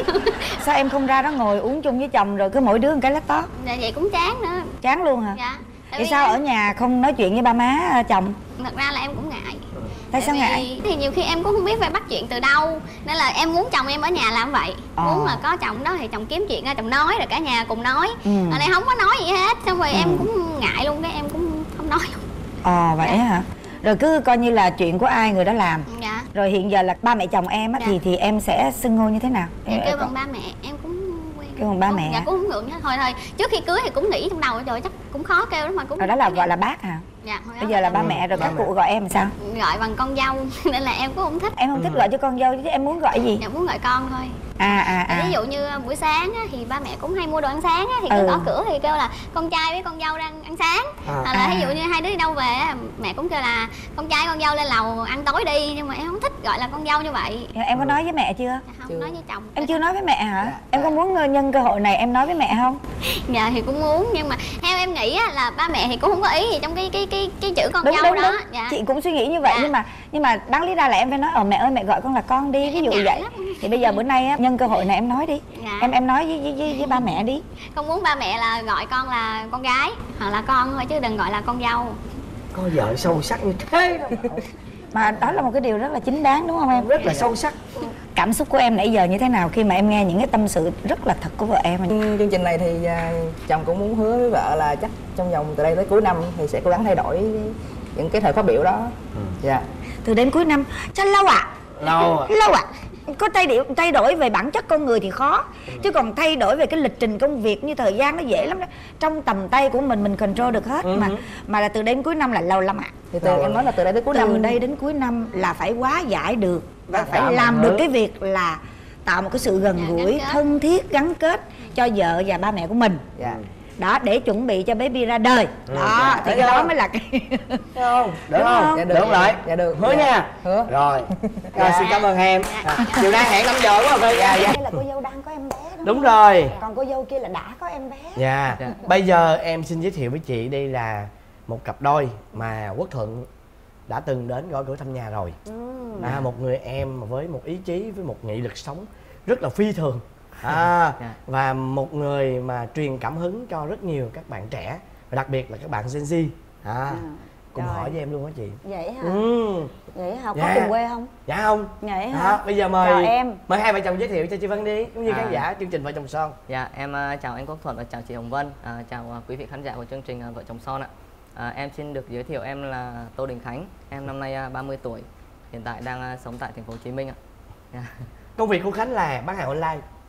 Sao em không ra đó ngồi uống chung với chồng rồi cứ mỗi đứa một cái laptop? Dạ vậy cũng chán nữa. Chán luôn hả? Dạ. Tại Vậy vì sao em- ở nhà không nói chuyện với ba má chồng? Thật ra là em cũng ngại. Tại sao vì ngại? thì nhiều khi em cũng không biết phải bắt chuyện từ đâu nên là em muốn chồng em ở nhà làm vậy. Ờ. Muốn là có chồng đó thì chồng kiếm chuyện ra chồng nói rồi cả nhà cùng nói. Ừ. Ở đây không có nói gì hết, xong rồi Ừ. em cũng ngại luôn, cái em cũng không nói luôn. Ờ vậy hả? Rồi cứ coi như là chuyện của ai người đó làm. Dạ. Rồi hiện giờ là ba mẹ chồng em á Dạ. thì thì em sẽ xưng hô như thế nào? Em Em- kêu có- bằng ba mẹ, em cũng quen. Kêu bằng ba Không, mẹ. Dạ cũng không ngượng hết. Thôi thôi, trước khi cưới thì cũng nghĩ trong đầu trời chắc cũng khó kêu lắm mà cũng. Rồi đó là gọi là bác hả? Dạ, hồi đó Bây giờ là ba Ừ, mẹ rồi ba các mẹ. cụ gọi em làm sao? gọi bằng con dâu nên là em cũng không thích. Em không thích Ừ. gọi cho con dâu chứ em muốn gọi gì? Dạ muốn gọi con thôi. À à à. Ví dụ như buổi sáng á, thì ba mẹ cũng hay mua đồ ăn sáng á, thì cứ Ừ. gõ cửa thì kêu là con trai với con dâu đang ăn sáng. À. Hoặc là À. ví dụ như hai đứa đi đâu về á, mẹ cũng kêu là con trai con dâu lên lầu ăn tối đi, nhưng mà em không thích gọi là con dâu như vậy. Dạ, em có nói với mẹ chưa? Dạ, không Chưa. nói với chồng. Em chưa nói với mẹ hả? Dạ. Em có muốn ờ, nhân cơ hội này em nói với mẹ không? Dạ thì cũng muốn, nhưng mà theo em nghĩ á, là ba mẹ thì cũng không có ý gì trong cái cái cái cái chữ con Đúng dâu đúng đó. đúng. Dạ. Chị cũng suy nghĩ như vậy Dạ. nhưng mà nhưng mà đáng lý ra là em phải nói ờ mẹ ơi mẹ gọi con là con đi, ví dụ Em ngại vậy. lắm. Thì bây giờ bữa nay á, nhân cơ hội này em nói đi. Dạ. Em em nói với với, với, với ba mẹ đi. Không muốn ba mẹ là gọi con là con gái hoặc là con thôi chứ đừng gọi là con dâu. Có vợ sâu sắc như thế đâu. Mà đó là một cái điều rất là chính đáng đúng không em? Rất là sâu sắc. Cảm xúc của em nãy giờ như thế nào khi mà em nghe những cái tâm sự rất là thật của vợ em? chương chương trình này thì à, chồng cũng muốn hứa với vợ là chắc trong vòng từ đây tới cuối năm thì sẽ cố gắng thay đổi những cái thời khóa biểu đó. Ừ. Dạ. Từ đến cuối năm chắc lâu ạ? Lâu à. Lâu ạ? Có thay đổi thay đổi về bản chất con người thì khó, chứ còn thay đổi về cái lịch trình công việc như thời gian nó dễ lắm đó. Trong tầm tay của mình mình control được hết. Ừ. mà mà là từ đây đến cuối năm là lâu lắm ạ. Thì từ, em nói là từ đây tới cuối Từ năm. đây đến cuối năm là phải hóa giải được và Tất phải cả làm mọi được thứ. cái việc là tạo một cái sự gần Dạ, gũi gắn kết. thân thiết gắn kết cho vợ và ba mẹ của mình. Dạ. Đó, để chuẩn bị cho baby ra đời. Ừ, Đó dạ. thì Thấy cái đó không? mới là cái Thấy không? Được Đúng không? không? Dạ Được được. không Lợi? Dạ được. Hứa Dạ. nha. Hứa. Rồi. Rồi Dạ. xin cảm ơn em. Dạ. À, chiều nay hẹn năm giờ quá rồi. Dạ dạ. đây là cô dâu đang có em bé đúng, Đúng không? rồi. Còn cô dâu kia là đã có em bé. Dạ. Bây giờ em xin giới thiệu với chị đây là một cặp đôi mà Quốc Thuận đã từng đến gõ cửa thăm nhà rồi. À, một người em với một ý chí, với một nghị lực sống rất là phi thường. À, và một người mà truyền cảm hứng cho rất nhiều các bạn trẻ, và đặc biệt là các bạn Gen Z. À, cùng rồi. hỏi với em luôn á chị. Vậy hả? Ừ. Vậy hả? Có Dạ. cùng quê không? Dạ không? Vậy hả? Đó, bây giờ mời Chào em. mời hai vợ chồng giới thiệu cho chị Vân đi, cũng như À. khán giả chương trình Vợ Chồng Son. Dạ, em uh, chào anh Quốc Thuận và chào chị Hồng Vân, à, chào uh, quý vị khán giả của chương trình uh, Vợ Chồng Son ạ. À, em xin được giới thiệu em là Tô Đình Khánh, em năm nay uh, ba mươi tuổi, hiện tại đang uh, sống tại thành phố Hồ Chí Minh ạ. Yeah. Công việc của Khánh là bán hàng online.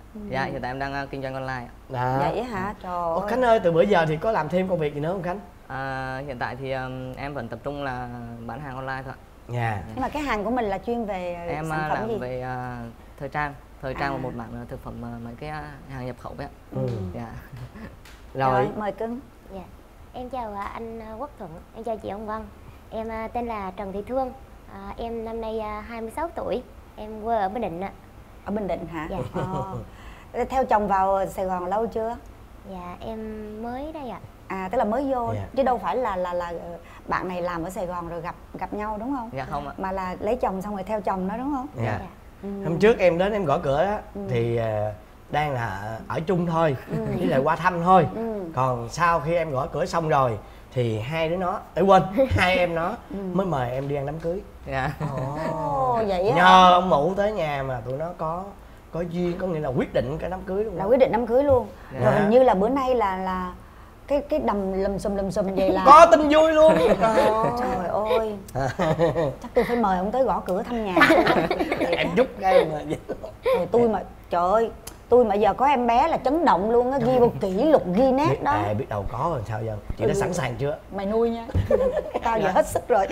Dạ, hiện tại em đang uh, kinh doanh online ạ. Đó. Vậy á hả? Trời Ủa, ơi. Khánh ơi, từ bữa giờ thì có làm thêm công việc gì nữa không Khánh? À, hiện tại thì um, em vẫn tập trung là bán hàng online thôi ạ. Dạ. Nhưng mà cái hàng của mình là chuyên về Em sản uh, phẩm làm gì? về uh, thời trang, thời trang À. và một mảng uh, thực phẩm uh, mấy cái uh, hàng nhập khẩu ấy ạ. Ừ. Dạ. Rồi. Rồi, mời cưng. Dạ. Em chào à, anh à, Quốc Thuận, em chào chị Ông Vân. Em à, tên là Trần Thị Thương. À, em năm nay à, hai mươi sáu tuổi. Em quê ở Bình Định ạ. Ở Bình Định hả? Dạ. Ờ. Theo chồng vào Sài Gòn lâu chưa? Dạ em mới đây ạ. À, tức là mới vô Dạ. chứ đâu phải là là là bạn này làm ở Sài Gòn rồi gặp gặp nhau đúng không? Dạ không ạ. Mà là lấy chồng xong rồi theo chồng đó đúng không? Dạ. Dạ. Ừ. Hôm trước em đến em gõ cửa đó thì uh, đang là ở chung thôi, với lại qua thăm thôi. Ừ. Còn sau khi em gõ cửa xong rồi thì hai đứa nó, ấy quên, hai em nó mới mời em đi ăn đám cưới. Dạ. Ồ, vậy á. Nhờ ông mụ tới nhà mà tụi nó có có duyên, có nghĩa là quyết định cái đám cưới luôn. Là quyết định đám cưới luôn. Dạ. Rồi hình như là bữa nay là là cái cái đầm lùm xùm lùm xùm vậy là Có tin vui luôn. trời ơi. Chắc tôi phải mời ông tới gõ cửa thăm nhà. Em giúp cái mà. Rồi tôi mà trời ơi, tôi mà giờ có em bé là chấn động luôn á, ghi vô kỷ lục Guinness Biết, đó. à, biết đâu có rồi sao giờ. Chị đã sẵn sàng chưa? Mày nuôi nha. Tao giờ hết sức rồi.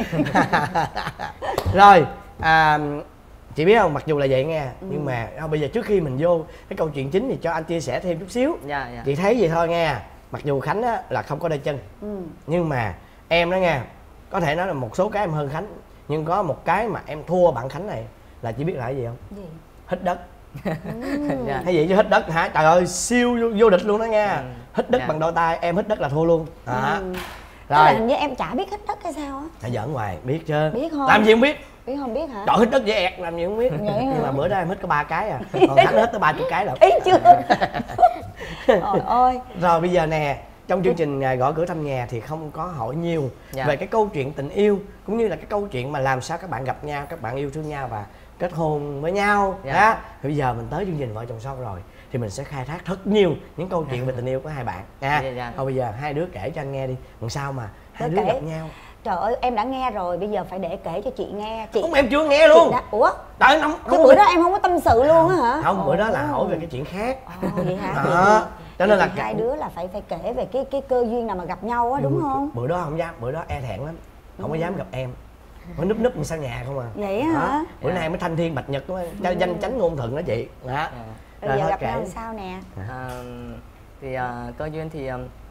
Rồi, à, chị biết không, mặc dù là vậy nghe, nhưng mà à, bây giờ trước khi mình vô cái câu chuyện chính thì cho anh chia sẻ thêm chút xíu. Dạ, dạ. Chị thấy vậy thôi nghe. Mặc dù Khánh á, là không có đôi chân, Ừ. nhưng mà em đó nghe, có thể nói là một số cái em hơn Khánh, nhưng có một cái mà em thua bạn Khánh này là chị biết là cái gì không? Gì? Hít đất. Dạ. Hay gì chứ hít đất hả? Trời ơi, siêu vô, vô địch luôn đó nha. Ừ. Hít đất Dạ. bằng đôi tay, em hít đất là thua luôn. Đó. Ừ. Tức là Rồi, hình như em chả biết hít đất hay sao á. phải giỡn hoài, biết chứ. Biết không? Làm gì không biết. Biết không biết hả? Trời, hít đất dễ ẹt, làm gì không biết. Vậy hả? Nhưng mà bữa đó em hít có ba cái à. Còn Khánh hít tới ba chục cái lận. Ý chưa? Trời ơi. Rồi bây giờ nè, trong chương trình à, gõ cửa thăm nhà thì không có hỏi nhiều Dạ. về cái câu chuyện tình yêu, cũng như là cái câu chuyện mà làm sao các bạn gặp nhau, các bạn yêu thương nhau và kết hôn với nhau. Dạ. Đó. Thì bây giờ mình tới chương trình Vợ Chồng Son rồi thì mình sẽ khai thác thật nhiều những câu chuyện về tình yêu của hai bạn nha. Dạ, dạ. Thôi bây giờ hai đứa kể cho anh nghe đi, làm sao mà hai Tôi đứa kể. gặp nhau. Trời ơi, em đã nghe rồi, bây giờ phải để kể cho chị nghe. Chị Không, em chưa nghe luôn. chị đã... Ủa? Trời, không, Cái bữa đó em không có tâm sự luôn á hả? không, bữa đó là Ồ. hỏi về cái chuyện khác. Ồ, vậy hả? Đó. Cho nên là Thì hai đứa là phải phải kể về cái cái cơ duyên nào mà gặp nhau á, đúng không? Bữa đó không dám, bữa đó e thẹn lắm, không có dám gặp em, mới núp núp sau nhà không à. Vậy á hả? Bữa nay mới thanh thiên bạch nhật đó, cho danh chánh ngôn thuận đó chị. Đó. Dạ. Rồi Rồi giờ thôi gặp kể. nhau làm sao nè? À, thì à, cơ duyên thì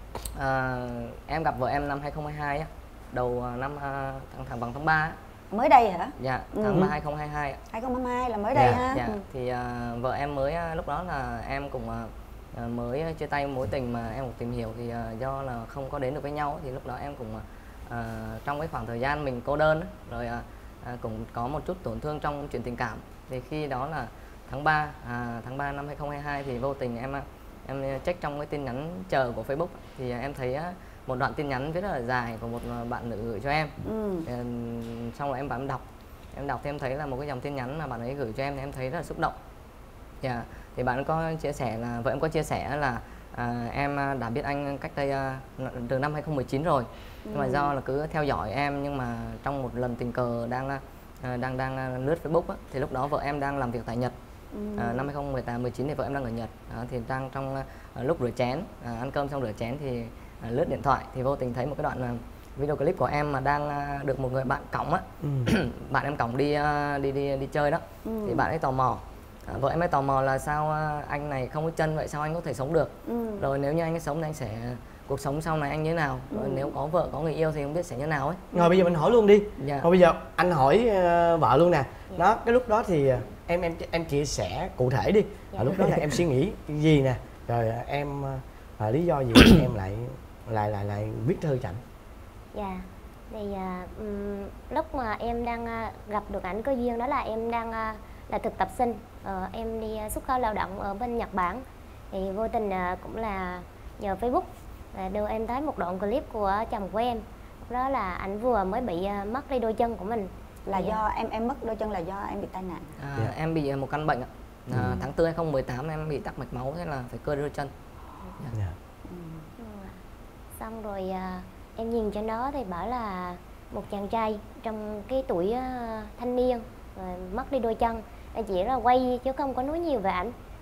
à, em gặp vợ em năm hai không hai hai á, đầu à, năm à, tháng tháng bằng tháng ba á. Mới đây hả? Dạ, Ừ. tháng ba hai không hai hai ạ. hai không hai hai là mới đây Dạ, ha. Dạ, Ừ. thì à, vợ em mới à, lúc đó là em cũng à, à, mới chia tay mối tình mà em cũng tìm hiểu thì à, do là không có đến được với nhau á, thì lúc đó em cũng à, trong cái khoảng thời gian mình cô đơn á, rồi à, à, cũng có một chút tổn thương trong chuyện tình cảm. Thì khi đó là tháng ba à, tháng ba năm hai không hai hai thì vô tình em em check trong cái tin nhắn chờ của Facebook thì em thấy á, một đoạn tin nhắn rất là dài của một bạn nữ gửi cho em. Ừ. Ờ, xong rồi em bấm đọc, em đọc thì em thấy là một cái dòng tin nhắn mà bạn ấy gửi cho em thì em thấy rất là xúc động. Yeah. Thì bạn có chia sẻ là vợ em có chia sẻ là à, em đã biết anh cách đây à, từ năm hai không một chín rồi, nhưng mà do là cứ theo dõi em, nhưng mà trong một lần tình cờ đang à, đang đang lướt Facebook á, thì lúc đó vợ em đang làm việc tại Nhật. À, năm hai không một tám, mười chín thì vợ em đang ở Nhật, à, thì đang trong à, lúc rửa chén, à, ăn cơm xong rửa chén thì à, lướt điện thoại thì vô tình thấy một cái đoạn à, video clip của em mà đang à, được một người bạn cõng á, Ừ. bạn em cõng đi, à, đi đi đi chơi đó, Ừ. thì bạn ấy tò mò, à, vợ em ấy tò mò là sao à, anh này không có chân vậy sao anh có thể sống được, Ừ. rồi nếu như anh ấy sống thì anh sẽ cuộc sống sau này anh như thế nào, rồi nếu có vợ có người yêu thì không biết sẽ như nào ấy. Rồi bây giờ mình hỏi luôn đi. Dạ. Rồi bây giờ anh hỏi uh, vợ luôn nè. Đó, cái lúc đó thì uh, em em em chia sẻ cụ thể đi. Dạ. À, lúc đó là em suy nghĩ gì nè, rồi uh, em uh, lý do gì em lại lại lại lại viết thư cho ảnh. Dạ. Thì à, ừm, lúc mà em đang à, gặp được ảnh cơ duyên đó là em đang à, là thực tập sinh, ờ, em đi à, xuất khẩu lao động ở bên Nhật Bản. Thì vô tình à, cũng là nhờ Facebook và đưa em thấy một đoạn clip của chồng của em. Lúc đó là ảnh vừa mới bị à, mất đi đôi chân của mình. Là Thì, do em em mất đôi chân là do em bị tai nạn. À, Dạ. em bị một căn bệnh ạ. À, tháng tư hai không một tám em bị tắc mạch máu, thế là phải cơ đôi chân. Dạ. Ừ. Xong rồi à, em nhìn trên đó thì bảo là một chàng trai trong cái tuổi à, thanh niên rồi mất đi đôi chân. Em chỉ là quay chứ không có nói nhiều về ảnh.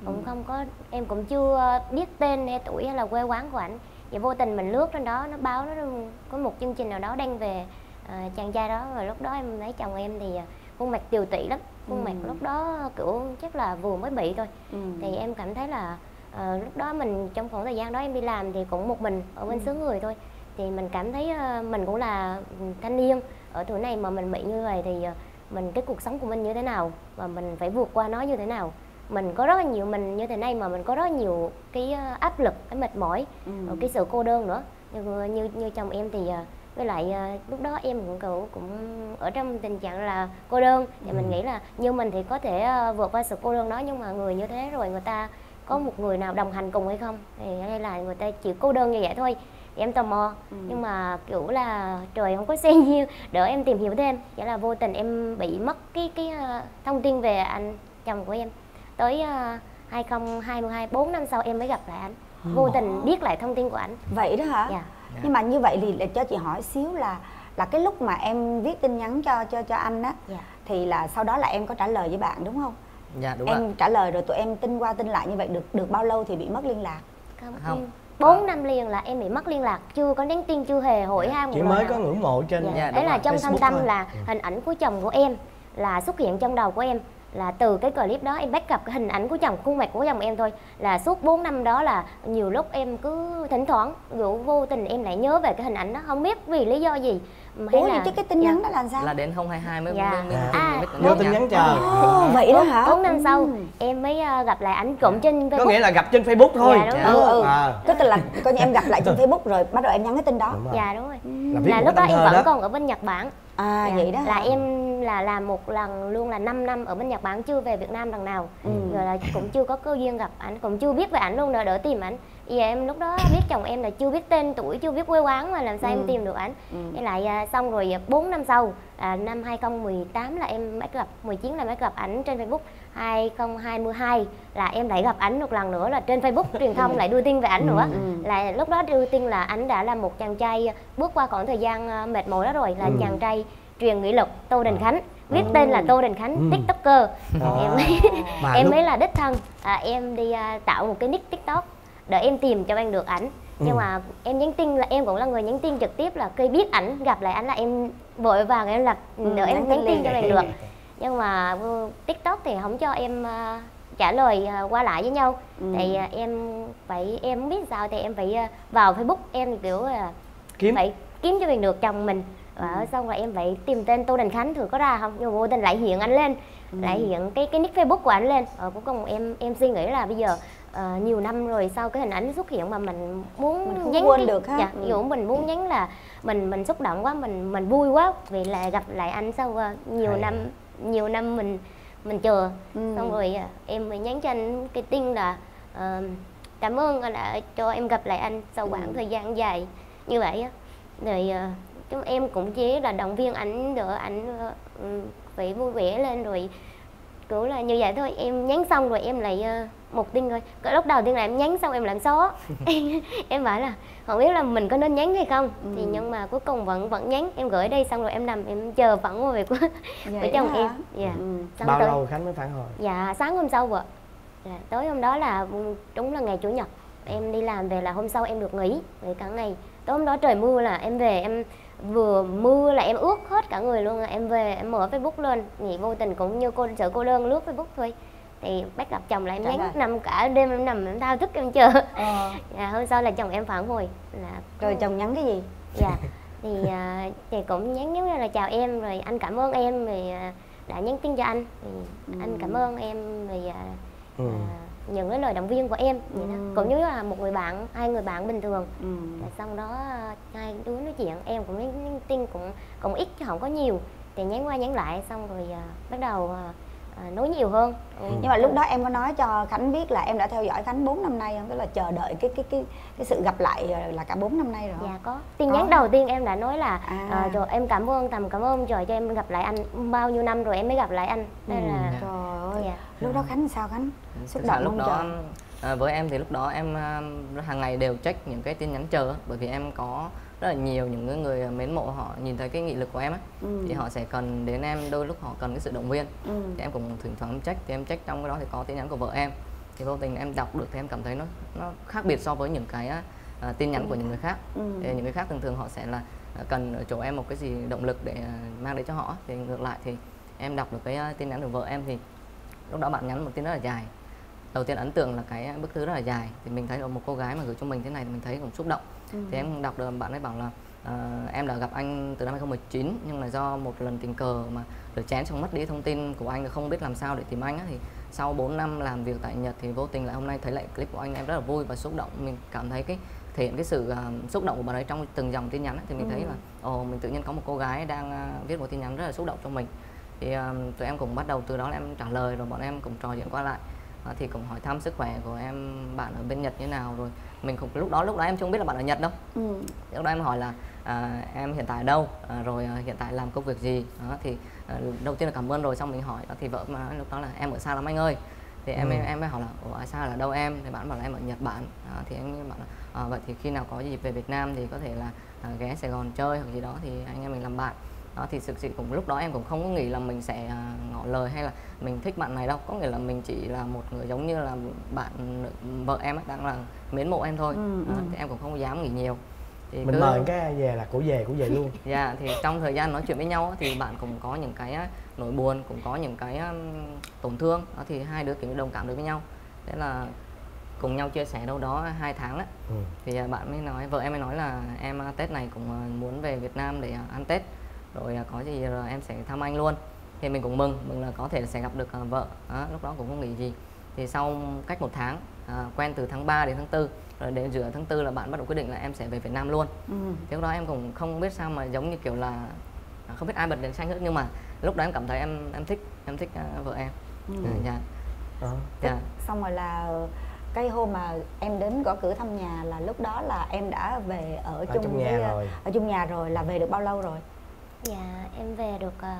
cũng ừ. không có, em cũng chưa biết tên hay tuổi hay là quê quán của ảnh. Và vô tình mình lướt trên đó, nó báo nó có một chương trình nào đó đăng về uh, chàng trai đó, và lúc đó em thấy chồng em thì uh, khuôn mặt tiều tụy lắm, khuôn ừ. mặt lúc đó kiểu chắc là vừa mới bị thôi. ừ. Thì em cảm thấy là uh, lúc đó mình trong khoảng thời gian đó em đi làm thì cũng một mình ở bên ừ. xứ người thôi, thì mình cảm thấy uh, mình cũng là thanh niên ở tuổi này mà mình bị như vậy thì uh, mình cái cuộc sống của mình như thế nào và mình phải vượt qua nó như thế nào. Mình có rất là nhiều, mình như thế này mà mình có rất là nhiều cái áp lực, cái mệt mỏi, ừ. cái sự cô đơn nữa. Như như, như chồng em thì với lại lúc đó em cũng cũng, cũng ở trong tình trạng là cô đơn. Thì ừ. mình nghĩ là như mình thì có thể vượt qua sự cô đơn đó, nhưng mà người như thế rồi người ta có một người nào đồng hành cùng hay không, thì hay là người ta chỉ cô đơn như vậy thôi. Thì em tò mò, ừ. nhưng mà kiểu là trời không có xen nhiêu đỡ em tìm hiểu thêm, chỉ là vô tình em bị mất cái cái thông tin về anh chồng của em. Tới uh, hai không hai hai, bốn năm sau em mới gặp lại anh, vô tình biết lại thông tin của anh. Vậy đó hả? Dạ. Nhưng mà như vậy thì để cho chị hỏi xíu là là cái lúc mà em viết tin nhắn cho cho cho anh á, dạ. thì là sau đó là em có trả lời với bạn đúng không? Dạ đúng em ạ. trả lời rồi tụi em tin qua tin lại như vậy được được bao lâu thì bị mất liên lạc? Không, không. bốn năm liền là em bị mất liên lạc, chưa có nhắn tin, chưa hề hỏi han một chỉ lời mới nào. Có ngưỡng mộ trên. Dạ. Dạ, đấy là trong thâm tâm thôi. là hình ảnh của chồng của em là xuất hiện trong đầu của em, là từ cái clip đó em bắt gặp cái hình ảnh của chồng, khuôn mặt của chồng em thôi, là suốt bốn năm đó là nhiều lúc em cứ thỉnh thoảng dụ vô tình em lại nhớ về cái hình ảnh đó, không biết vì lý do gì. Ủa là... chứ cái tin nhắn dạ. đó là sao? Là đến không hai hai mới dạ. mới, mới, à, mới vô tin nhắn chờ. Oh, vậy đó hả? bốn năm sau em mới gặp lại ảnh trộm trên Facebook. Có nghĩa là gặp trên Facebook thôi. Dạ, đúng ừ, ừ. À. Tức là coi như em gặp lại trên Facebook rồi bắt đầu em nhắn cái tin đó. Đúng dạ đúng rồi. Là, là lúc đó em vẫn đó. còn ở bên Nhật Bản. À dạ. vậy đó là hả? em là làm một lần luôn là năm năm ở bên Nhật Bản, chưa về Việt Nam lần nào. ừ. Rồi là cũng chưa có cơ duyên gặp ảnh, cũng chưa biết về ảnh luôn, nữa đỡ tìm ảnh. Giờ em lúc đó biết chồng em là chưa biết tên tuổi, chưa biết quê quán mà làm sao ừ. em tìm được ảnh. ừ. Với lại xong rồi bốn năm sau à, năm hai không một tám là em bắt gặp, mười chín là bắt gặp ảnh trên Facebook. Hai không hai hai là em lại gặp ảnh một lần nữa là trên Facebook truyền thông lại đưa tin về ảnh nữa. ừ. Là lúc đó đưa tin là ảnh đã là một chàng trai bước qua khoảng thời gian mệt mỏi đó rồi, là ừ. chàng trai truyền nghị lực Tô Đình Khánh, viết tên là Tô Đình Khánh, ừ. tiktoker. à. em mới, em mới là đích thân à, em đi uh, tạo một cái nick tiktok để em tìm cho anh được ảnh. ừ. Nhưng mà em nhắn tin là em cũng là người nhắn tin trực tiếp, là khi biết ảnh gặp lại ảnh là em vội vàng em lập ừ, để em nhắn tin cho anh được. Nhưng mà uh, tiktok thì không cho em uh, trả lời uh, qua lại với nhau. ừ. Thì uh, em phải em không biết sao thì em phải uh, vào Facebook em thì kiểu uh, kiếm phải kiếm cho mình được chồng mình. Và ừ. xong rồi em phải tìm tên Tô Đình Khánh thử có ra không, nhưng mà vô tình lại hiện anh lên, ừ. lại hiện cái cái nick Facebook của anh lên. Ờ, cuối cùng em em suy nghĩ là bây giờ uh, nhiều năm rồi sau cái hình ảnh xuất hiện mà mình muốn mình nhắn quên cái, được ha. Dạ, ví dụ mình muốn nhắn là mình mình xúc động quá, mình mình vui quá vì là gặp lại anh sau uh, nhiều Hay. năm nhiều năm mình mình chờ. ừ. Xong rồi uh, em mới nhắn cho anh cái tin là uh, cảm ơn đã cho em gặp lại anh sau khoảng ừ. thời gian dài như vậy á. Rồi uh, chúng em cũng chỉ là động viên ảnh, đỡ ảnh uh, phải vui vẻ lên, rồi kiểu là như vậy thôi. Em nhắn xong rồi em lại uh, một tin thôi. Cái lúc đầu tiên là em nhắn xong em làm xóa. Em bảo là không biết là mình có nên nhắn hay không. ừ. Thì nhưng mà cuối cùng vẫn vẫn nhắn. Em gửi đây xong rồi em nằm em chờ phản hồi về của, của chồng em. Dạ. ừ. Bao tới, lâu Khánh mới phản hồi? Dạ sáng hôm sau vợ. Dạ, tối hôm đó là đúng là ngày chủ nhật. Em đi làm về là hôm sau em được nghỉ nghỉ cả ngày. Tối hôm đó trời mưa là em về, em vừa mưa là em ướt hết cả người luôn. Em về em mở Facebook lên, nghĩ vô tình cũng như cô sợ cô đơn lướt Facebook thôi, thì bắt gặp chồng là em nhắn, nằm cả đêm em nằm em thao thức em chờ. ờ. Dạ, hôm sau là chồng em phản hồi là rồi chồng nhắn cái gì? Dạ thì uh, thì cũng nhắn giống như là chào em, rồi anh cảm ơn em rồi uh, đã nhắn tin cho anh, thì ừ. anh cảm ơn em rồi uh, ừ. uh, những cái lời động viên của em. Vậy đó. Ừ. Cũng như là một người bạn, hai người bạn bình thường. ừ. Và xong đó hai đứa nói chuyện, em cũng nhắn tin cũng cũng ít chứ không có nhiều, thì nhắn qua nhắn lại xong rồi uh, bắt đầu uh, nói nhiều hơn. ừ. Nhưng mà lúc đó em có nói cho Khánh biết là em đã theo dõi Khánh bốn năm nay không? Tức là chờ đợi cái cái cái cái sự gặp lại là cả bốn năm nay rồi không? Dạ có. Tin có. Nhắn đầu tiên em đã nói là à. uh, rồi em cảm ơn, thầm cảm ơn trời cho em gặp lại anh, bao nhiêu năm rồi em mới gặp lại anh. Đây ừ. là trời ơi. Dạ. Lúc đó Khánh sao Khánh? Xúc động lúc đó à, với em thì lúc đó em uh, hàng ngày đều check những cái tin nhắn chờ, bởi vì em có rất là nhiều những người mến mộ, họ nhìn thấy cái nghị lực của em ấy, ừ. thì họ sẽ cần đến em, đôi lúc họ cần cái sự động viên. ừ. Thì em cũng thỉnh thoảng check, thì em check trong cái đó thì có tin nhắn của vợ em, thì vô tình em đọc được thì em cảm thấy nó nó khác biệt so với những cái uh, tin nhắn của những người khác. Ừ. Thì những người khác thường thường họ sẽ là uh, cần ở chỗ em một cái gì động lực để uh, mang đến cho họ, thì ngược lại thì em đọc được cái uh, tin nhắn của vợ em thì lúc đó bạn nhắn một tin rất là dài. Đầu tiên ấn tượng là cái bức thư rất là dài, thì mình thấy là một cô gái mà gửi cho mình thế này thì mình thấy cũng xúc động. Ừ. Thì em đọc được bạn ấy bảo là uh, em đã gặp anh từ năm hai không một chín nhưng mà do một lần tình cờ mà được chén xong mất đi thông tin của anh, không biết làm sao để tìm anh á, thì sau bốn năm làm việc tại Nhật thì vô tình lại hôm nay thấy lại clip của anh, em rất là vui và xúc động. Mình cảm thấy cái thể hiện cái sự uh, xúc động của bạn ấy trong từng dòng tin nhắn ấy, thì mình ừ. thấy là ồ oh, mình tự nhiên có một cô gái đang uh, viết một tin nhắn rất là xúc động cho mình. Thì uh, tụi em cũng bắt đầu từ đó là em trả lời, rồi bọn em cũng trò chuyện qua lại. À, thì cũng hỏi thăm sức khỏe của em, bạn ở bên Nhật như nào, rồi mình cũng lúc đó lúc đó em không biết là bạn ở Nhật đâu. Ừ. Lúc đó em hỏi là à, em hiện tại ở đâu, à, rồi à, hiện tại làm công việc gì. Đó, thì à, đầu tiên là cảm ơn rồi, xong mình hỏi đó, thì vợ mà lúc đó là em ở xa lắm anh ơi. Thì em ừ. em, em mới hỏi là ở xa là đâu em, thì bạn bảo là em ở Nhật Bản. À, thì em bảo là à, vậy thì khi nào có dịp về Việt Nam thì có thể là à, ghé Sài Gòn chơi hoặc gì đó thì anh em mình làm bạn. Đó, thì thực sự cũng lúc đó em cũng không có nghĩ là mình sẽ uh, ngỏ lời hay là mình thích bạn này đâu, có nghĩa là mình chỉ là một người giống như là bạn vợ em ấy, đang là mến mộ em thôi. Ừ, uh, ừ. Thì em cũng không dám nghĩ nhiều. Thì mình cứ... mời cái về là cổ về cổ về luôn. Dạ, yeah, thì trong thời gian nói chuyện với nhau thì bạn cũng có những cái nỗi buồn, cũng có những cái um, tổn thương. Đó, thì hai đứa kiểu đồng cảm được với nhau. Thế là cùng nhau chia sẻ đâu đó hai tháng đấy. Ừ. Thì uh, bạn mới nói, vợ em mới nói là em uh, Tết này cũng uh, muốn về Việt Nam để uh, ăn Tết, rồi có gì rồi em sẽ thăm anh luôn. Thì mình cũng mừng, mừng là có thể sẽ gặp được uh, vợ. Đó, lúc đó cũng không nghĩ gì. Thì sau cách một tháng, uh, quen từ tháng ba đến tháng tư, rồi đến giữa tháng tư là bạn bắt đầu quyết định là em sẽ về Việt Nam luôn. Ừ. Thì lúc đó em cũng không biết sao mà giống như kiểu là không biết ai bật đèn xanh hết, nhưng mà lúc đó em cảm thấy em em thích em thích uh, vợ em. Ừ. Ừ, dạ. Ờ. Dạ. Xong rồi là cái hôm mà em đến gõ cửa thăm nhà là lúc đó là em đã về ở, ở chung, chung nhà với, rồi. Ở chung nhà rồi, là về được bao lâu rồi? Dạ em về được uh,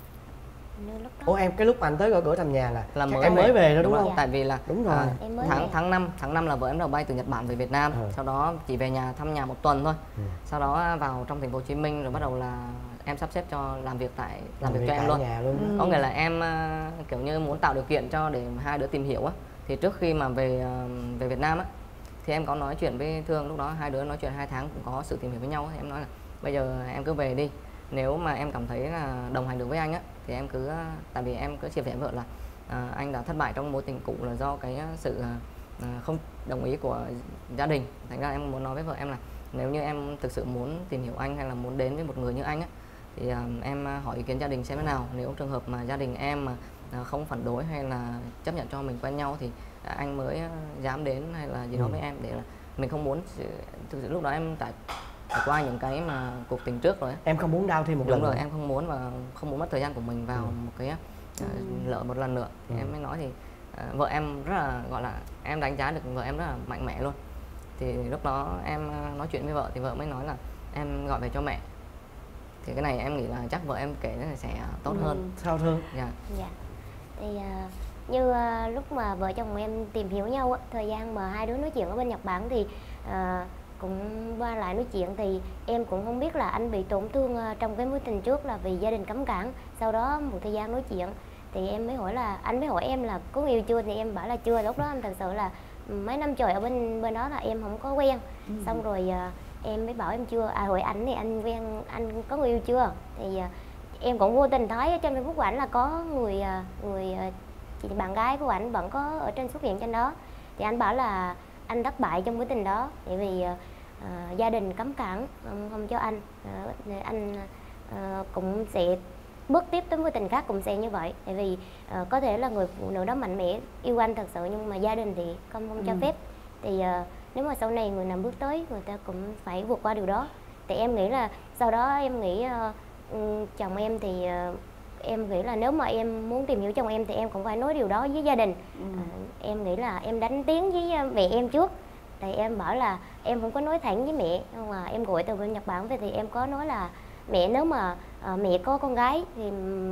lúc đó. Ủa em cái lúc mà anh tới gõ cửa thăm nhà là là mới em mới về đó đúng, đúng không? Dạ. Tại vì là đúng rồi. À, tháng về. tháng năm tháng năm là vợ em đầu bay từ Nhật Bản về Việt Nam. Ừ. Sau đó chỉ về nhà thăm nhà một tuần thôi. Ừ. Sau đó vào trong thành phố Hồ Chí Minh rồi bắt đầu là em sắp xếp cho làm việc tại làm, làm việc cho em luôn. luôn. Ừ. Có nghĩa là em uh, kiểu như muốn tạo điều kiện cho để hai đứa tìm hiểu á. Thì trước khi mà về uh, về Việt Nam á thì em có nói chuyện với Thương, lúc đó hai đứa nói chuyện hai tháng cũng có sự tìm hiểu với nhau. Em nói là bây giờ em cứ về đi, nếu mà em cảm thấy là đồng hành được với anh á thì em cứ, tại vì em cứ chia sẻ với vợ là à, anh đã thất bại trong mối tình cũ là do cái sự à, không đồng ý của gia đình. Thành ra em muốn nói với vợ em là nếu như em thực sự muốn tìm hiểu anh hay là muốn đến với một người như anh á thì à, em hỏi ý kiến gia đình xem thế nào. Nếu trường hợp mà gia đình em mà à, không phản đối hay là chấp nhận cho mình quen nhau thì à, anh mới dám đến hay là gì đó ừ. với em, để là mình không muốn thực sự lúc đó em trải trải qua những cái mà cuộc tình trước rồi. Em không muốn đau thêm một Đúng lần rồi, nữa. Em không muốn và không muốn mất thời gian của mình vào ừ. một cái uh, lỡ một lần nữa. Ừ. Em mới nói thì uh, vợ em rất là gọi là em đánh giá được vợ em rất là mạnh mẽ luôn. Thì lúc đó em nói chuyện với vợ thì vợ mới nói là em gọi về cho mẹ. Thì cái này em nghĩ là chắc vợ em kể là sẽ tốt ừ. hơn. Sao Thương? Dạ. Dạ. Thì uh, như uh, lúc mà vợ chồng em tìm hiểu nhau uh, thời gian mà hai đứa nói chuyện ở bên Nhật Bản thì uh, cũng qua lại nói chuyện thì em cũng không biết là anh bị tổn thương trong cái mối tình trước là vì gia đình cấm cản. Sau đó một thời gian nói chuyện thì em mới hỏi là anh mới hỏi em là có người yêu chưa, thì em bảo là chưa. Lúc đó em thật sự là mấy năm trời ở bên bên đó là em không có quen. Ừ. Xong rồi em mới bảo em chưa. À hỏi anh thì anh quen, anh có người yêu chưa? Thì em cũng vô tình thấy trên Facebook của ảnh là có người người chị bạn gái của ảnh vẫn có ở trên xuất hiện trên đó. Thì anh bảo là anh thất bại trong mối tình đó tại vì uh, gia đình cấm cản um, không cho anh. Uh, anh uh, cũng sẽ bước tiếp tới mối tình khác cũng sẽ như vậy. Tại vì uh, có thể là người phụ nữ đó mạnh mẽ yêu anh thật sự nhưng mà gia đình thì không không cho ừ. phép. Thì uh, nếu mà sau này người nào bước tới người ta cũng phải vượt qua điều đó. Thì em nghĩ là sau đó em nghĩ uh, um, chồng em thì uh, em nghĩ là nếu mà em muốn tìm hiểu chồng em thì em cũng phải nói điều đó với gia đình. Ừ. À, em nghĩ là em đánh tiếng với mẹ em trước. Thì em bảo là em không có nói thẳng với mẹ, nhưng mà em gọi từ bên Nhật Bản về thì em có nói là mẹ nếu mà à, mẹ có con gái thì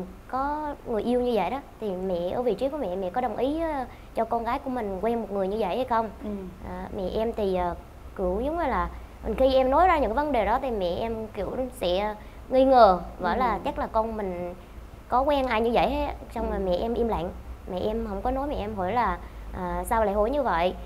có người yêu như vậy đó thì mẹ ở vị trí của mẹ, mẹ có đồng ý uh, cho con gái của mình quen một người như vậy hay không? Ừ. À, mẹ em thì uh, kiểu giống như là khi em nói ra những cái vấn đề đó thì mẹ em kiểu sẽ nghi ngờ, bảo ừ. là chắc là con mình có quen ai như vậy hết. Xong rồi mẹ em im lặng, mẹ em không có nói. Mẹ em hỏi là à, sao lại hối như vậy,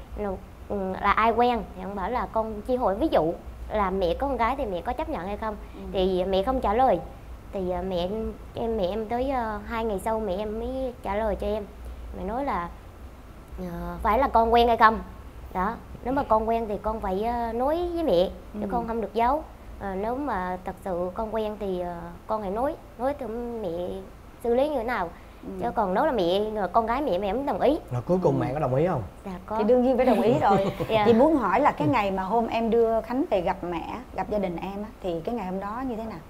là ai quen? Thì ông bảo là con chỉ hỏi ví dụ là mẹ có con gái thì mẹ có chấp nhận hay không. Ừ. Thì mẹ không trả lời. Thì mẹ em mẹ em tới uh, hai ngày sau mẹ em mới trả lời cho em. Mẹ nói là uh, phải là con quen hay không. Đó, nếu mà con quen thì con phải uh, nói với mẹ, chứ ừ. con không được giấu. Uh, nếu mà thật sự con quen thì uh, con hãy nói, nói thì mẹ xử lý như thế nào. Ừ. Chứ còn nếu là mẹ con gái mẹ mẹ không đồng ý. Rồi cuối cùng mẹ có đồng ý không? Dạ có. Thì đương nhiên phải đồng ý rồi. Yeah. Chị muốn hỏi là cái ngày mà hôm em đưa Khánh về gặp mẹ, gặp gia đình em á, thì cái ngày hôm đó như thế nào?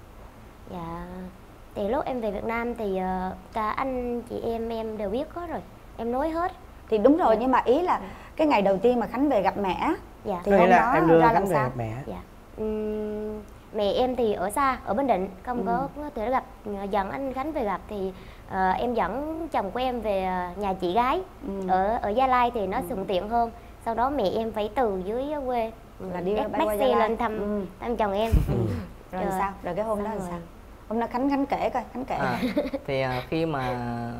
Dạ, thì lúc em về Việt Nam thì uh, cả anh chị em em đều biết hết rồi, em nói hết. Thì đúng rồi, dạ. nhưng mà ý là cái ngày đầu tiên mà Khánh về gặp mẹ, dạ. thì hôm đó em đưa ra Khánh làm về sao? gặp mẹ. Dạ. Uhm, mẹ em thì ở xa, ở Bình Định, không ừ. có có thể gặp, dẫn anh Khánh về gặp thì uh, em dẫn chồng của em về nhà chị gái ừ. ở ở Gia Lai thì nó ừ. thuận tiện hơn. Sau đó mẹ em phải từ dưới quê là đi bắt xe lên thăm ừ. thăm chồng em. Ừ. Rồi, rồi sao? Rồi cái hôm đó là sao? Hôm đó Khánh Khánh kể coi, Khánh kể. À, thì uh, khi mà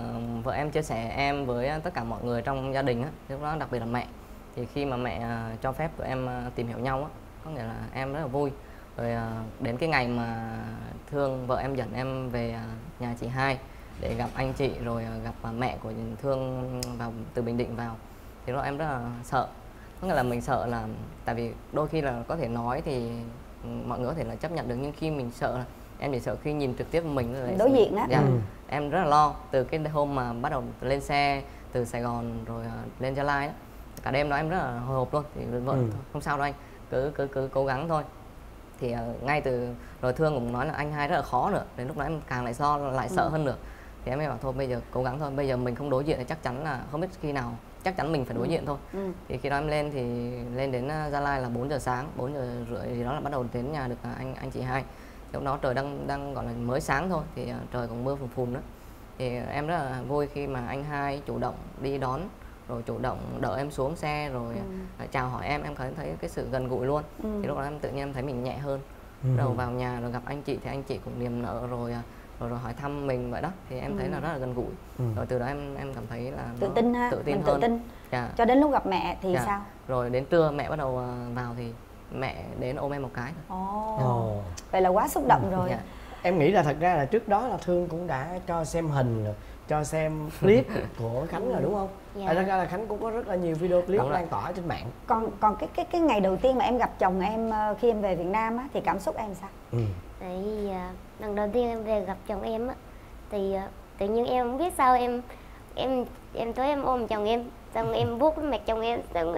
vợ em chia sẻ em với tất cả mọi người trong gia đình á, lúc đó đặc biệt là mẹ, thì khi mà mẹ uh, cho phép tụi em uh, tìm hiểu nhau á, có nghĩa là em rất là vui. Rồi uh, đến cái ngày mà Thương vợ em dẫn em về uh, nhà chị hai để gặp anh chị, rồi uh, gặp uh, mẹ của Thương vào từ Bình Định vào, thì đó em rất là sợ. Có nghĩa là mình sợ là tại vì đôi khi là có thể nói thì mọi người có thể là chấp nhận được, nhưng khi mình sợ là em chỉ sợ khi nhìn trực tiếp mình rồi đối diện á. Dạ, ừ. em rất là lo từ cái hôm mà bắt đầu lên xe từ Sài Gòn rồi uh, lên Gia Lai á, cả đêm đó em rất là hồi hộp luôn. Thì vợ ừ. không sao đâu anh, cứ cứ cứ cố gắng thôi. Thì uh, ngay từ rồi Thương cũng nói là anh hai rất là khó nữa, đến lúc đó em càng lại lo lại sợ ừ. hơn nữa. Thì em mới bảo thôi bây giờ cố gắng thôi, bây giờ mình không đối diện thì chắc chắn là không biết khi nào chắc chắn mình phải đối diện thôi. Ừ. Thì khi đó em lên thì lên đến Gia Lai là bốn giờ sáng, bốn giờ rưỡi thì đó là bắt đầu đến nhà được anh anh chị hai. Lúc đó trời đang đang gọi là mới sáng thôi, thì uh, trời còn mưa phùn phùn nữa. Thì uh, em rất là vui khi mà anh hai chủ động đi đón, rồi chủ động đỡ em xuống xe, rồi ừ. uh, chào hỏi em, em thấy thấy cái sự gần gũi luôn. Ừ. Thì lúc đó em tự nhiên em thấy mình nhẹ hơn. Ừ. Đầu vào nhà rồi gặp anh chị thì anh chị cũng niềm nở rồi uh, rồi, rồi hỏi thăm mình vậy đó, thì em ừ. thấy là rất là gần gũi. Ừ. Rồi từ đó em em cảm thấy là tự tin ha, tự tin mình hơn. Tự tin. Dạ. Cho đến lúc gặp mẹ thì dạ. sao? Rồi đến trưa mẹ bắt đầu uh, vào thì mẹ đến ôm em một cái thôi. Ồ. Oh. Vậy là quá xúc động rồi. Dạ. Em nghĩ là thật ra là trước đó là Thương cũng đã cho xem hình, cho xem clip của Khánh rồi đúng không? Dạ. Thật ra là Khánh cũng có rất là nhiều video clip lan tỏa trên mạng. Còn còn cái cái cái ngày đầu tiên mà em gặp chồng em khi em về Việt Nam á, thì cảm xúc em sao? Ừ. Tại vì uh, lần đầu tiên em về gặp chồng em á, thì uh, tự nhiên em không biết sao em em em tới em ôm chồng em, xong em vuốt cái mặt chồng em, xong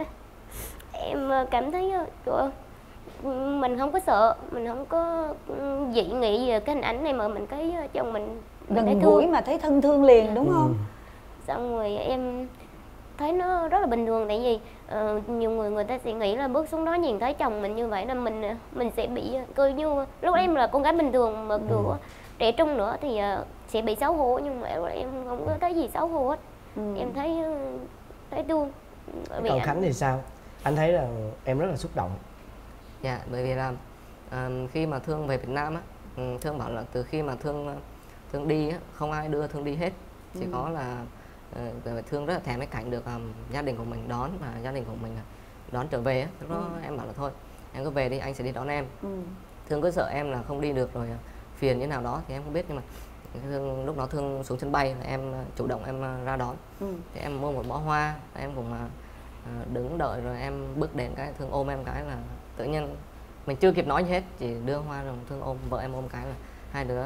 em uh, cảm thấy uh, mình không có sợ, mình không có dị nghị về cái hình ảnh này, mà mình thấy chồng mình, mình gần gũi mà thấy thân thương liền đúng không? Ừ. Xong rồi em thấy nó rất là bình thường, tại vì uh, nhiều người người ta sẽ nghĩ là bước xuống đó nhìn thấy chồng mình như vậy là mình mình sẽ bị coi như lúc em là con gái bình thường mà kiểu ừ. trẻ trung nữa thì uh, sẽ bị xấu hổ, nhưng mà em không có thấy gì xấu hổ hết. Ừ. Em thấy thấy thương. Còn anh... Khánh thì sao? Anh thấy là em rất là xúc động. Dạ, bởi vì là uh, khi mà Thương về Việt Nam á, um, Thương bảo là từ khi mà Thương Thương đi á, không ai đưa Thương đi hết, chỉ ừ. có là uh, Thương rất là thèm cái cảnh được um, gia đình của mình đón, và gia đình của mình đón trở về á. Lúc đó ừ. em bảo là thôi em cứ về đi, anh sẽ đi đón em. Ừ. Thương cứ sợ em là không đi được rồi phiền như nào đó thì em không biết, nhưng mà Thương lúc đó Thương xuống sân bay là em chủ động em ra đón. Ừ. Thì em mua một bó hoa, em cũng uh, đứng đợi, rồi em bước đến cái Thương ôm em cái là tự nhiên mình chưa kịp nói gì hết, chỉ đưa hoa rồi Thương ôm vợ em ôm cái là hai đứa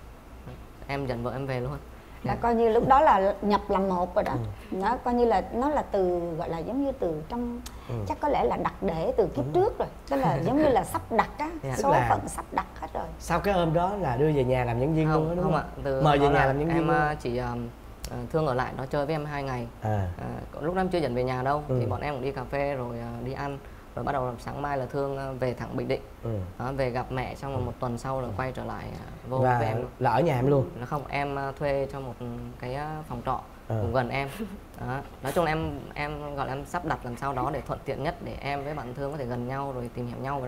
em dẫn vợ em về luôn. Đã yeah. coi như lúc đó là nhập làm một rồi đó. Ừ. Nó coi như là nó là từ gọi là giống như từ trong ừ. chắc có lẽ là đặt để từ kiếp ừ. trước rồi, tức là giống như là sắp đặt á, yeah. số là phận sắp đặt hết rồi. Sau cái hôm đó là đưa về nhà làm nhân viên không, luôn đó, đúng không không ạ? Từ mời về nhà làm nhân viên em luôn. Chỉ uh, Thương ở lại nó chơi với em hai ngày. À. Uh, lúc đó em chưa dẫn về nhà đâu, ừ. thì bọn em cũng đi cà phê rồi uh, đi ăn. Rồi bắt đầu sáng mai là Thương về thẳng Bình Định. Ừ. Đó, về gặp mẹ, xong rồi một tuần sau là quay trở lại vô và với em. Là ở nhà em luôn? Là không, em thuê cho một cái phòng trọ ừ. cũng gần em. Đó. Nói chung là em em gọi là em sắp đặt làm sao đó để thuận tiện nhất để em với bạn Thương có thể gần nhau rồi tìm hiểu nhau rồi đó.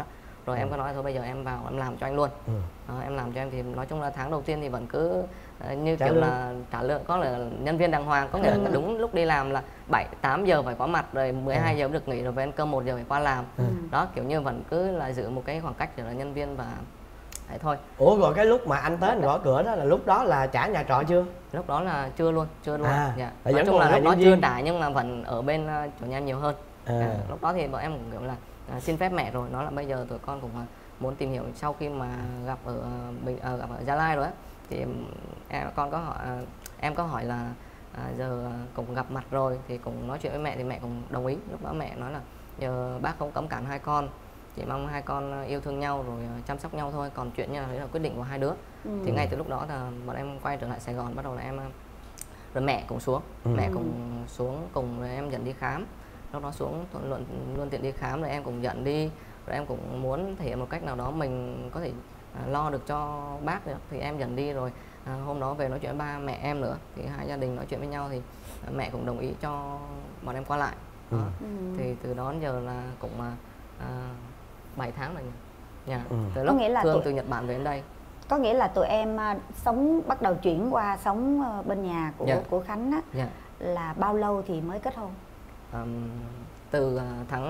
Rồi em có nói thôi bây giờ em vào em làm cho anh luôn. Ừ. Đó, em làm cho em thì nói chung là tháng đầu tiên thì vẫn cứ uh, như trả kiểu lương. là trả lương, có là nhân viên đàng hoàng, có nghĩa là đúng lúc đi làm là bảy tám giờ phải có mặt, rồi mười hai Ừ. giờ mới được nghỉ, rồi về ăn cơm một giờ phải qua làm. Ừ. Đó, kiểu như vẫn cứ là giữ một cái khoảng cách giữa là nhân viên và đấy thôi. Ủa rồi cái lúc mà anh tới anh gõ cửa đó là lúc đó là trả nhà trọ chưa? Lúc đó là chưa luôn, chưa luôn. À, Dạ. là Nói vẫn chung còn là là lúc đó nhân chưa viên. trả nhưng mà vẫn ở bên uh, chủ nhà nhiều hơn. À. À, lúc đó thì bọn em cũng kiểu là à, xin phép mẹ rồi, nói là bây giờ tụi con cũng uh, muốn tìm hiểu sau khi mà gặp ở mình uh, gặp ở Gia Lai rồi á, thì em con có hỏi uh, em có hỏi là à, giờ cũng gặp mặt rồi thì cũng nói chuyện với mẹ, thì mẹ cũng đồng ý. Lúc đó mẹ nói là giờ bác không cấm cản hai con, chỉ mong hai con yêu thương nhau rồi chăm sóc nhau thôi, còn chuyện như là đấy là quyết định của hai đứa. Ừ. Thì ngay từ lúc đó là bọn em quay trở lại Sài Gòn, bắt đầu là em rồi mẹ cũng xuống, ừ. mẹ cũng xuống cùng rồi em dẫn đi khám. Lúc đó xuống thuận luận luôn tiện đi khám, rồi em cũng dẫn đi, rồi em cũng muốn thể hiện một cách nào đó mình có thể à, lo được cho bác nữa, thì em dẫn đi. Rồi à, hôm đó về nói chuyện với ba mẹ em nữa, thì hai gia đình nói chuyện với nhau thì à, mẹ cũng đồng ý cho bọn em qua lại. Đó. Ừ. Thì từ đó đến giờ là cũng à, bảy tháng rồi nhà. Ừ. Từ lúc nghĩa là Thương tụi... từ Nhật Bản về đến đây. Có nghĩa là tụi em sống bắt đầu chuyển qua sống bên nhà của dạ. của Khánh á, dạ. là bao lâu thì mới kết hôn? Um, từ tháng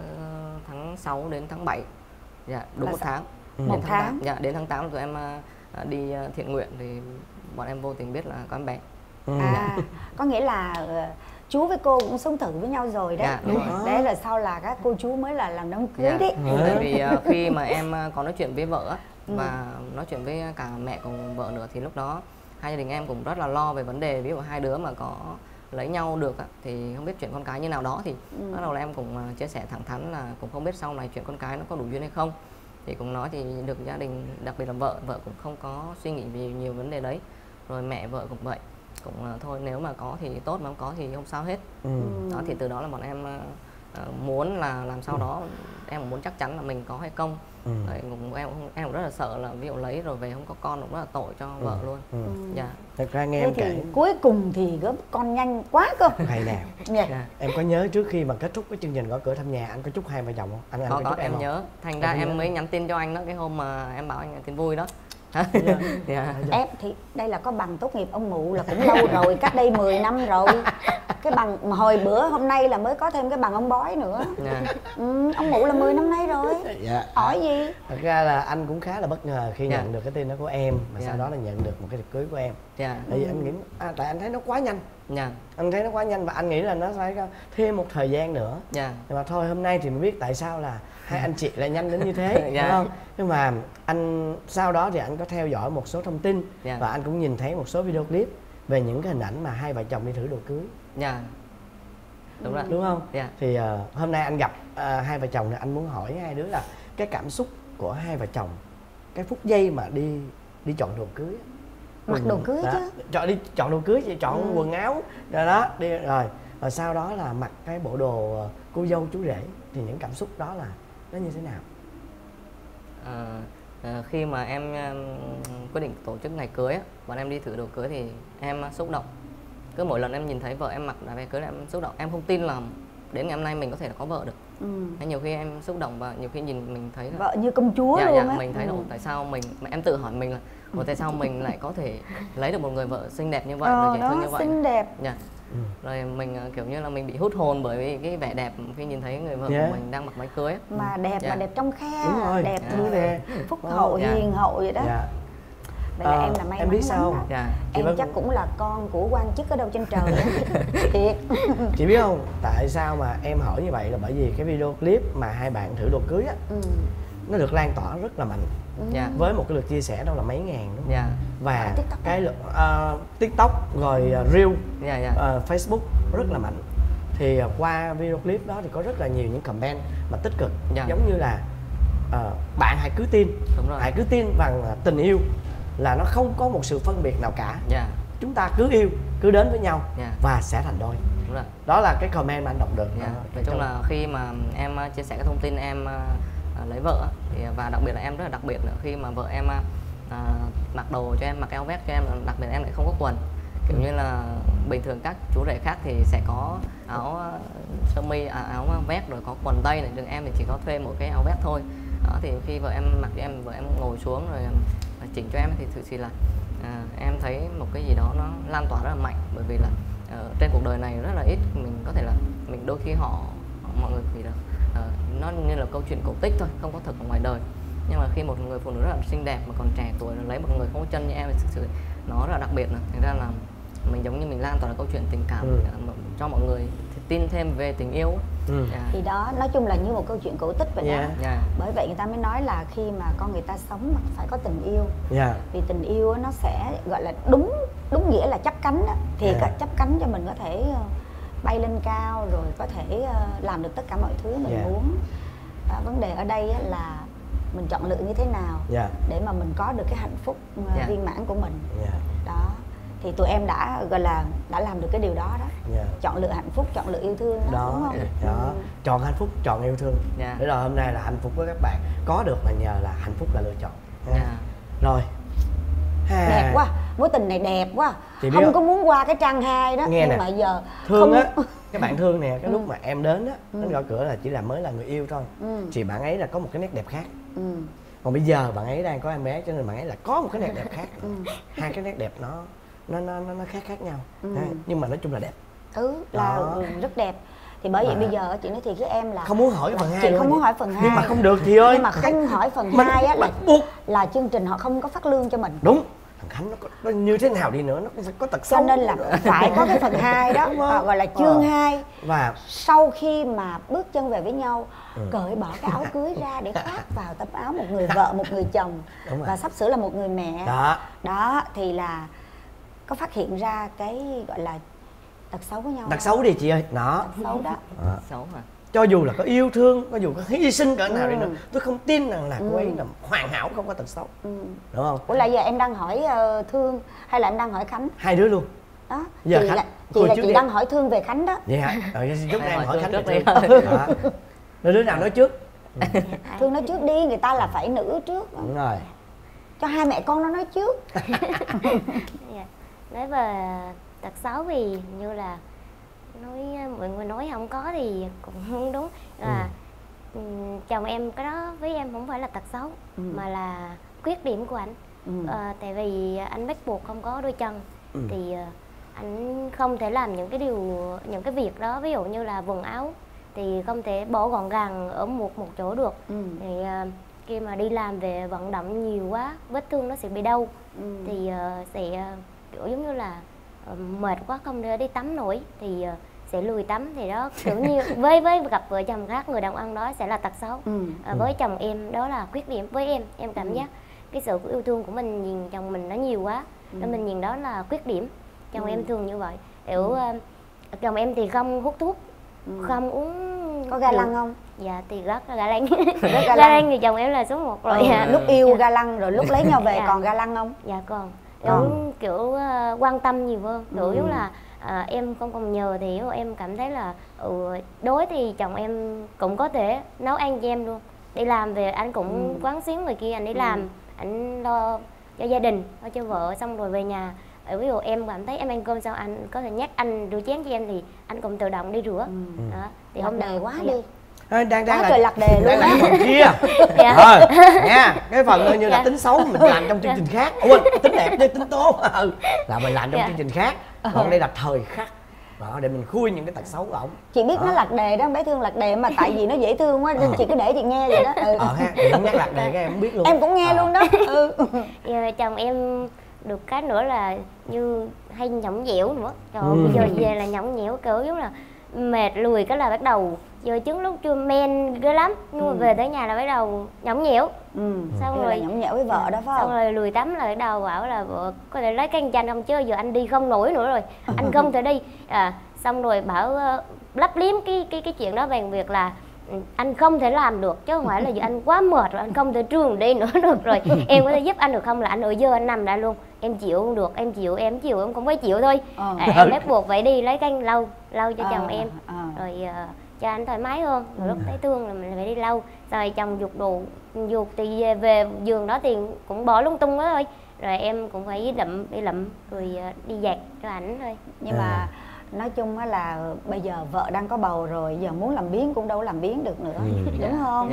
tháng sáu đến tháng bảy, dạ, đúng là một tháng. Ừ. Một tháng. tháng. Dạ, đến tháng tám tụi em uh, đi uh, thiện nguyện thì bọn em vô tình biết là có em bé. Ừ. À, có nghĩa là uh, chú với cô cũng sống thử với nhau rồi đấy. Dạ, đúng rồi. Đấy là sau là các cô chú mới là làm đám cưới dạ. đấy. Bởi vì uh, khi mà em uh, có nói chuyện với vợ ừ. và nói chuyện với cả mẹ cùng vợ nữa, thì lúc đó hai gia đình em cũng rất là lo về vấn đề ví dụ hai đứa mà có lấy nhau được thì không biết chuyện con cái như nào đó, thì ừ. bắt đầu là em cũng uh, chia sẻ thẳng thắn là cũng không biết sau này chuyện con cái nó có đủ duyên hay không. Thì cũng nói thì được gia đình, đặc biệt là vợ vợ cũng không có suy nghĩ về nhiều vấn đề đấy, rồi mẹ vợ cũng vậy, cũng uh, thôi nếu mà có thì tốt, mà không có thì không sao hết. Ừ. Đó, thì từ đó là bọn em uh, muốn là làm sao đó em cũng muốn chắc chắn là mình có hay không. Ừ. Đấy, cũng, em, cũng, em cũng rất là sợ là ví dụ lấy rồi về không có con cũng rất là tội cho ừ. vợ luôn. Ừ. Dạ. Thật ra nghe thế em thì kể cuối cùng thì gấp con nhanh quá cơ. Hay nè. Yeah. Yeah. Em có nhớ trước khi mà kết thúc cái chương trình gõ cửa thăm nhà anh có chúc hai vợ chồng không? Anh, anh có có, có chúc em, em nhớ. Thành ra em, em mới nhắn tin cho anh đó cái hôm mà em bảo anh tin vui đó. Yeah. Yeah. Em thì đây là có bằng tốt nghiệp ông Mụ là cũng lâu rồi, cách đây mười năm rồi. Cái bằng mà hồi bữa hôm nay là mới có thêm cái bằng ông Bói nữa. Yeah. Ừ, ông Mụ là mười năm nay rồi. Dạ. Hỏi gì? Thật ra là anh cũng khá là bất ngờ khi yeah. nhận được cái tin đó của em, mà yeah. sau đó là nhận được một cái tiệc cưới của em. Yeah. Tại vì anh nghĩ à, tại anh thấy nó quá nhanh. Yeah. Anh thấy nó quá nhanh và anh nghĩ là nó phải thêm một thời gian nữa. Yeah. Nhưng mà thôi hôm nay thì mới biết tại sao là hai anh chị lại nhanh đến như thế, yeah. đúng không? Nhưng mà anh sau đó thì anh có theo dõi một số thông tin yeah. và anh cũng nhìn thấy một số video clip về những cái hình ảnh mà hai vợ chồng đi thử đồ cưới. Yeah. Đúng rồi. Đúng không? Yeah. Thì uh, hôm nay anh gặp uh, hai vợ chồng này, anh muốn hỏi hai đứa là cái cảm xúc của hai vợ chồng cái phút giây mà đi đi chọn đồ cưới. Mặc đồ cưới đó. chứ. Chọn đi chọn đồ cưới, chọn ừ. quần áo rồi đó, đi rồi. Rồi sau đó là mặc cái bộ đồ uh, cô dâu chú rể, thì những cảm xúc đó là nó như thế nào? À, à, khi mà em um, quyết định tổ chức ngày cưới á, bọn em đi thử đồ cưới thì em uh, xúc động. Cứ mỗi lần em nhìn thấy vợ em mặc váy cưới là em xúc động. Em không tin là đến ngày hôm nay mình có thể là có vợ được. Ừ. Nhiều khi em xúc động và nhiều khi nhìn mình thấy là vợ như công chúa dạ, luôn dạ, á. mình thấy là ừ. tại sao mình em tự hỏi mình là ủa tại sao mình lại có thể lấy được một người vợ xinh đẹp như vậy, ờ, rồi dễ thương như vậy. Xinh đẹp. Dạ. Ừ. Rồi mình kiểu như là mình bị hút hồn bởi vì cái vẻ đẹp khi nhìn thấy người vợ yeah. của mình đang mặc váy cưới. Mà đẹp yeah. mà đẹp trong khe. Đúng rồi. Đẹp yeah. như thế. Phúc hậu, yeah. hiền hậu vậy đó. Yeah. Vậy là à, em là may em mắn biết sao? Dạ. Em chắc cũng... cũng là con của quan chức ở đâu trên trời. Thiệt. Chị biết không, tại sao mà em hỏi như vậy là bởi vì cái video clip mà hai bạn thử đồ cưới á, ừ. nó được lan tỏa rất là mạnh. Dạ. Với một cái lượt chia sẻ đâu là mấy ngàn đúng không? Dạ. Và à, TikTok cái lượt uh, TikTok rồi uh, Reel, dạ, dạ. Uh, Facebook rất là mạnh. Thì uh, qua video clip đó thì có rất là nhiều những comment mà tích cực, dạ. giống như là uh, bạn hãy cứ tin, hãy cứ tin rằng uh, tình yêu là nó không có một sự phân biệt nào cả. Yeah. Chúng ta cứ yêu, cứ đến với nhau yeah. và sẽ thành đôi. Đúng rồi. Đó là cái comment mà anh đọc được. Yeah. Nói chung là khi mà em chia sẻ cái thông tin em uh, lấy vợ thì, và đặc biệt là em rất là đặc biệt nữa khi mà vợ em uh, mặc đồ cho em, mặc áo vest cho em, đặc biệt là em lại không có quần. Kiểu ừ. như là bình thường các chú rể khác thì sẽ có áo sơ mi, à, áo vest rồi có quần tây này, nhưng em thì chỉ có thuê một cái áo vest thôi. đó thì khi vợ em mặc cho em, vợ em ngồi xuống rồi à, chỉnh cho em thì thực sự là à, em thấy một cái gì đó nó lan tỏa rất là mạnh, bởi vì là uh, trên cuộc đời này rất là ít mình có thể là mình đôi khi họ, họ mọi người thì là uh, nó như là câu chuyện cổ tích thôi, không có thật ở ngoài đời. Nhưng mà khi một người phụ nữ rất là xinh đẹp mà còn trẻ tuổi rồi lấy một người không có chân như em thì thực sự nó rất là đặc biệt nữa. Thành ra là mình giống như mình lan tỏa câu chuyện tình cảm ừ. cho mọi người tin thêm về tình yêu. Ừ. Yeah. Thì đó, nói chung là như một câu chuyện cổ tích vậy yeah. đó. Yeah. Bởi vậy người ta mới nói là khi mà con người ta sống mà phải có tình yêu. Yeah. Vì tình yêu nó sẽ gọi là đúng đúng nghĩa là chắp cánh đó. Thì yeah. chắp cánh cho mình có thể bay lên cao rồi có thể làm được tất cả mọi thứ mình yeah. muốn. À, vấn đề ở đây là mình chọn lựa như thế nào yeah. để mà mình có được cái hạnh phúc yeah. viên mãn của mình. Yeah. Đó. Thì tụi em đã gọi là đã làm được cái điều đó đó. Yeah. Chọn lựa hạnh phúc, chọn lựa yêu thương đó, đó đúng không? Đó. Ừ. Chọn hạnh phúc, chọn yêu thương. Yeah. Để rồi hôm nay là hạnh phúc với các bạn có được mà nhờ là hạnh phúc là lựa chọn. Yeah. Rồi. Ha. Đẹp quá, mối tình này đẹp quá. Chị không có muốn qua cái trang hai đó. Nghe nhưng nè. mà giờ thương không... á. Các bạn thương nè, cái lúc mà em đến á, ừ. đến gõ cửa là chỉ là mới là người yêu thôi. Ừ. Thì bạn ấy là có một cái nét đẹp khác. Ừ. Còn bây giờ bạn ấy đang có em bé cho nên bạn ấy là có một cái nét đẹp khác. Ừ. Hai cái nét đẹp nó nó nó nó khác khác nhau. Ừ. Nhưng mà nói chung là đẹp. Ừ, là ừ, rất đẹp. Thì bởi vậy à. bây giờ chị nói thiệt với em là không muốn hỏi phần hai. Chị không muốn hỏi phần hai. Nhưng mà không được chị ơi. Nhưng mà không hỏi phần hai á là buộc là chương trình họ không có phát lương cho mình. Đúng. Thằng Khánh nó, có, nó như thế nào đi nữa nó cũng phải có tật xấu. Cho nên là phải có cái phần hai đó, à, gọi là chương hai. Ờ. Và sau khi mà bước chân về với nhau, ừ. cởi bỏ cái áo cưới ra để khoác vào tấm áo một người vợ, một người chồng và sắp sửa là một người mẹ. Đó. Đó thì là có phát hiện ra cái gọi là tật xấu của nhau. Tật xấu đi chị ơi. Đó. Tật xấu đó. À. Xấu hả? Cho dù là có yêu thương, cho dù có hy sinh cỡ nào ừ. đi nữa, tôi không tin rằng là ừ. cô ấy là hoàn hảo, không có tật xấu. Ừ. Đúng không? Ủa là giờ em đang hỏi uh, Thương hay là em đang hỏi Khánh? Hai đứa luôn. Đó. Giờ chị Khánh, là chị, là chị đang hỏi Thương về Khánh đó. Vậy hả? Rồi giúp em hỏi Khánh trước đi. Đó. Rồi đứa nào nói trước? Ừ. Thương nói trước đi, người ta là phải nữ trước. Đúng rồi. Cho hai mẹ con nó nói trước. Nói về tật xấu thì như là nói mọi người nói không có thì cũng không đúng. Là ừ. chồng em cái đó với em không phải là tật xấu ừ. mà là khuyết điểm của anh. Ừ. À, tại vì anh bắt buộc không có đôi chân ừ. thì anh không thể làm những cái điều những cái việc đó, ví dụ như là quần áo thì không thể bỏ gọn gàng ở một một chỗ được. Ừ. Thì uh, khi mà đi làm về vận động nhiều quá, vết thương nó sẽ bị đau. Ừ. Thì uh, sẽ uh, kiểu giống như là uh, mệt quá không thể đi tắm nổi thì uh, sẽ lười tắm. Thì đó kiểu như với với gặp vợ chồng khác, người đàn ông đó sẽ là tật xấu. Ừ. À, với chồng em đó là khuyết điểm. Với em em cảm ừ. giác cái sự yêu thương của mình nhìn chồng mình nó nhiều quá ừ. nên mình nhìn đó là khuyết điểm. Chồng ừ. em thường như vậy. Kiểu ừ. uh, chồng em thì không hút thuốc, ừ. không uống. Có ga lăng không? Dạ thì rất là ga lăng. Rất ga lăng thì chồng em là số một rồi. Ừ. Lúc yêu ga lăng rồi lúc lấy nhau về dạ. còn ga lăng không? Dạ còn. Kiểu, kiểu uh, quan tâm nhiều hơn. Kiểu ừ. giống là À, em không còn nhờ thì em cảm thấy là ừ, đối thì chồng em cũng có thể nấu ăn cho em luôn. Đi làm về anh cũng ừ. quán xuyến người kia, anh đi ừ. làm anh lo cho gia đình, lo cho vợ, xong rồi về nhà ví dụ em cảm thấy em ăn cơm xong anh có thể nhắc anh rửa chén cho em thì anh cũng tự động đi rửa. Ừ. Đó. Thì không đề quá đi. À, đang đang là trời lặt đề luôn á. Phần kia. Dạ. Rồi, nha, cái phần như dạ. là tính xấu mình làm trong chương trình khác. Ủa, tính đẹp chứ tính tốt. Ừ. Là mình làm trong dạ. chương trình khác. Còn đây là thời khắc. Đó, để mình khui những cái tật xấu của ổng. Chị biết đó. Nó lặt đề đó, bé Thương lặt đề mà tại vì nó dễ thương quá nên ờ. chị cứ để chị nghe vậy đó. Ừ. Ờ ha, chị không nhắc lặt đề cái em không biết luôn. Em cũng nghe ờ. luôn đó. Ừ. Giờ chồng em được cái nữa là như hay nhõng nhẽo nữa. Trời ơi, ừ. bây giờ về là nhõng nhẽo kiểu giống là mệt lùi cái là bắt đầu giờ trứng lúc chưa men ghê lắm, nhưng mà ừ. về tới nhà là bắt đầu nhõng nhẽo. Ừ. Xong rồi nhõng nhẽo với vợ đó phải không? Xong rồi lùi tắm là bắt đầu bảo là vợ có thể lấy cái chanh không chứ giờ anh đi không nổi nữa rồi, anh không thể đi. À, xong rồi bảo uh, lấp liếm cái cái cái chuyện đó bằng việc là anh không thể làm được chứ không phải là giờ anh quá mệt rồi anh không thể trường đi nữa được rồi em có thể giúp anh được không, là anh ở giờ anh nằm lại luôn, em chịu không được, em chịu em chịu em không phải chịu thôi. Ờ. À, em bắt buộc phải đi lấy canh lau lau cho à, chồng em à. Rồi uh, cho anh thoải mái hơn, rồi lúc thấy thương là mình phải đi lau, rồi chồng giục đồ giục thì về, về giường đó thì cũng bỏ lung tung đó thôi, rồi em cũng phải lụm đi lụm rồi uh, đi giặt cho ảnh thôi. Nhưng à. mà nói chung á là bây giờ vợ đang có bầu rồi, giờ muốn làm biếng cũng đâu làm biếng được nữa, ừ. đúng không? Yeah.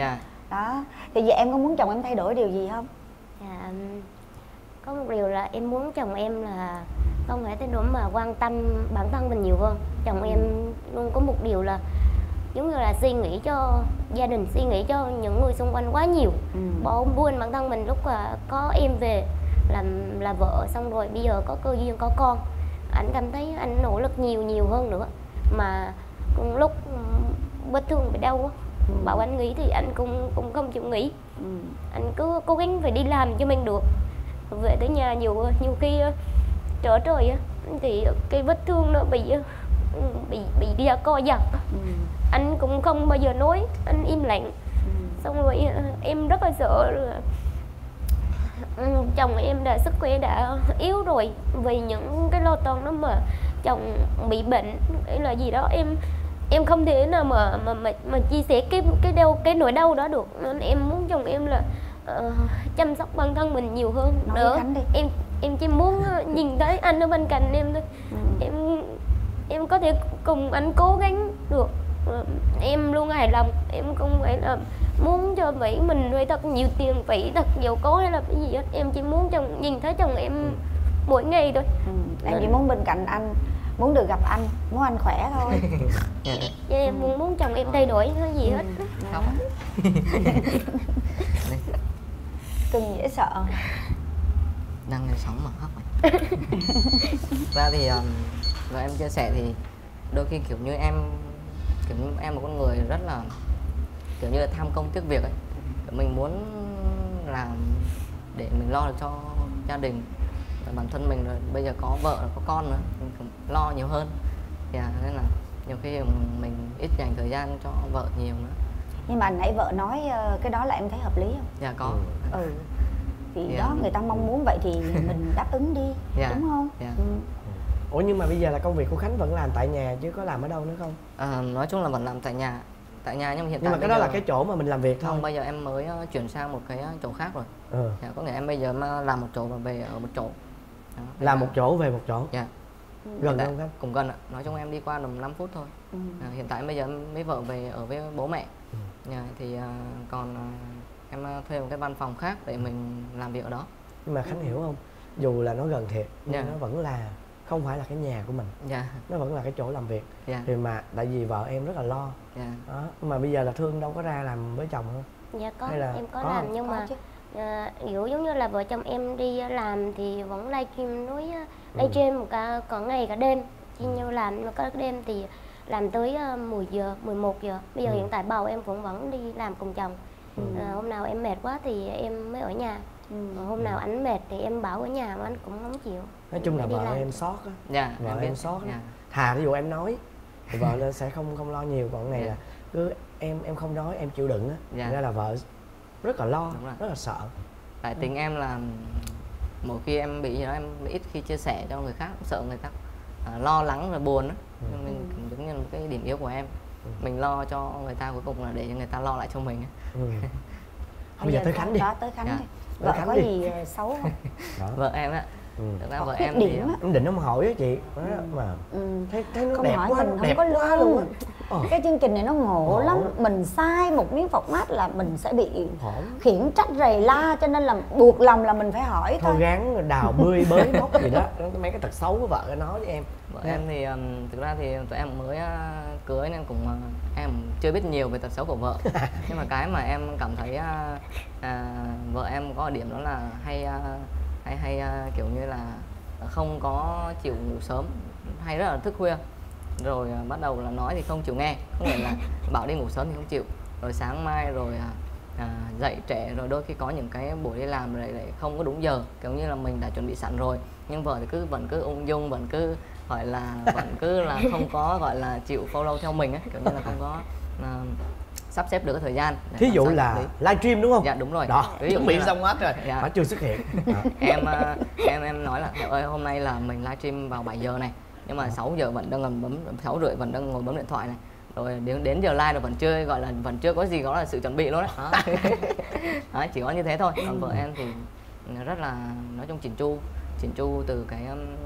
Đó, thì giờ em có muốn chồng em thay đổi điều gì không? Dạ, có một điều là em muốn chồng em là không phải tới đúng mà quan tâm bản thân mình nhiều hơn. Chồng em luôn có một điều là giống như là suy nghĩ cho gia đình, suy nghĩ cho những người xung quanh quá nhiều, ừ. bỏ quên bản thân mình. Lúc mà có em về làm là vợ xong rồi bây giờ có cơ duyên có con, anh cảm thấy anh nỗ lực nhiều nhiều hơn nữa, mà lúc vết thương bị đau ừ. bảo anh nghỉ thì anh cũng cũng không chịu nghỉ, ừ. anh cứ cố gắng phải đi làm cho mình được. Về tới nhà nhiều nhiều khi trở trời thì cái vết thương nó bị bị bị đi co giật, ừ. anh cũng không bao giờ nói, anh im lặng, ừ. xong rồi em rất là sợ là chồng em đã sức khỏe đã yếu rồi, vì những cái lo toan đó mà chồng bị bệnh hay là gì đó, em em không thể nào mà mà mà, mà chia sẻ cái cái đau cái nỗi đau đó được, nên em muốn chồng em là uh, chăm sóc bản thân mình nhiều hơn nữa. Em em chỉ muốn nhìn thấy anh ở bên cạnh em thôi, ừ. em em có thể cùng anh cố gắng được, em luôn hài lòng, em không phải là muốn cho vậy mình phải thật nhiều tiền, phải thật giàu có hay là cái gì hết, em chỉ muốn chồng nhìn thấy chồng em ừ. mỗi ngày thôi. ừ. Em chỉ muốn bên cạnh anh, muốn được gặp anh, muốn anh khỏe thôi. Chứ em muốn muốn chồng em thay đổi cái gì hết. Không. Cưng dễ sợ. Đang nghe sóng mà khóc này. Ra thì um, và em chia sẻ thì đôi khi kiểu như em kiểu như em là con người rất là kiểu như là tham công tiếc việc ấy. Mình muốn làm để mình lo được cho gia đình và bản thân mình, rồi bây giờ có vợ có con nữa, mình cũng lo nhiều hơn. Yeah, nên là nhiều khi mình ít dành thời gian cho vợ nhiều nữa. Nhưng mà nãy vợ nói cái đó là em thấy hợp lý không? Dạ có. Ừ. ừ. Thì yeah. đó người ta mong muốn vậy thì mình đáp ứng đi, yeah. đúng không? Yeah. Ừ. Ủa nhưng mà bây giờ là công việc của Khánh vẫn làm tại nhà chứ có làm ở đâu nữa không? À, nói chung là vẫn làm tại nhà, tại nhà nhưng mà hiện nhưng tại mà cái đó là cái chỗ mà mình làm việc thôi. Không, bây giờ em mới uh, chuyển sang một cái chỗ khác rồi. Ừ. Dạ, có nghĩa em bây giờ mà làm một chỗ và về ở một chỗ. Đó, làm một chỗ về một chỗ. Dạ. Gần không Khánh? Cũng gần ạ. Nói chung em đi qua tầm năm phút thôi. Ừ. À, hiện tại bây giờ em mới vợ về ở với bố mẹ. Ừ. Dạ, thì uh, còn uh, em uh, thuê một cái văn phòng khác để mình làm việc ở đó. Nhưng mà Khánh hiểu không? Dù là nó gần thiệt nhưng yeah. nó vẫn là không phải là cái nhà của mình. Yeah. Nó vẫn là cái chỗ làm việc. Yeah. Thì mà tại vì vợ em rất là lo. Yeah. Đó. Mà bây giờ là Thương đâu có ra làm với chồng không? Dạ có, là em có, có làm không? Nhưng có mà à, kiểu giống như là vợ chồng em đi làm thì vẫn livestream nói livestream ừ. một cả cả ngày cả đêm, chia nhau làm, nhưng mà có đêm thì làm tới mười giờ, mười một giờ. Bây giờ ừ. hiện tại bầu em cũng vẫn đi làm cùng chồng. Ừ. À, hôm nào em mệt quá thì em mới ở nhà. Ừ. Hôm nào anh mệt thì em bảo ở nhà mà anh cũng không chịu. Nói chung là vợ làm. Em sót á. Dạ, vợ em, em sót á. Dạ. Thà ví dụ em nói thì vợ lên sẽ không không lo nhiều, còn này dạ. là cứ em em không nói em chịu đựng á. Dạ. Ra là vợ rất là lo, rất là sợ. Tại tính ừ. em là mỗi khi em bị gì đó em ít khi chia sẻ cho người khác, sợ người ta à, lo lắng rồi buồn á. Ừ. Mình giống như là một cái điểm yếu của em. Ừ. Mình lo cho người ta, cuối cùng là để cho người ta lo lại cho mình. Ừ. Bây giờ tới Khánh đi. Đó, tới Khánh dạ. đi. Vợ có đi. gì xấu không? Vợ em á. Ừ. Thực ra vợ em thì em định không hỏi á chị. Ừ. Mà ừ. thấy thấy nó không đẹp hỏi quá, mình đẹp không có quá luôn á. Ờ. Cái chương trình này nó ngộ, ngộ lắm. Mình sai một miếng format là mình sẽ bị Hổn. khiển trách rầy la, cho nên là buộc lòng là mình phải hỏi thôi. Thôi gắng đào bươi bới móc gì đó. Mấy cái tật xấu của vợ nói với em. Vợ em thì um, thực ra thì tụi em mới uh, cưới nên cũng uh, em chưa biết nhiều về tật xấu của vợ. Nhưng mà cái mà em cảm thấy uh, uh, vợ em có điểm đó là hay uh, hay hay uh, kiểu như là không có chịu ngủ sớm, hay rất là thức khuya. Rồi uh, bắt đầu là nói thì không chịu nghe, không phải là bảo đi ngủ sớm thì không chịu. Rồi sáng mai rồi uh, uh, dậy trễ, rồi đôi khi có những cái buổi đi làm lại lại không có đúng giờ, kiểu như là mình đã chuẩn bị sẵn rồi nhưng vợ thì cứ vẫn cứ ung dung, vẫn cứ gọi là vẫn cứ là không có gọi là chịu follow theo mình ấy, kiểu như là không có uh, sắp xếp được cái thời gian. Thí dụ là livestream đúng không? Dạ đúng rồi. Đó, ví dụ chuẩn bị xong hết rồi, dạ. mà chưa xuất hiện. em uh, em em nói là ơi hôm nay là mình livestream vào bảy giờ này, nhưng mà sáu giờ vẫn đang ngồi bấm, sáu rưỡi vẫn đang ngồi bấm điện thoại này, rồi đến đến giờ live rồi vẫn chưa gọi là vẫn chưa có gì đó là sự chuẩn bị luôn đấy. Đó. Đó, chỉ có như thế thôi. Còn vợ em thì rất là nói chung chỉn chu, chỉn chu từ cái um,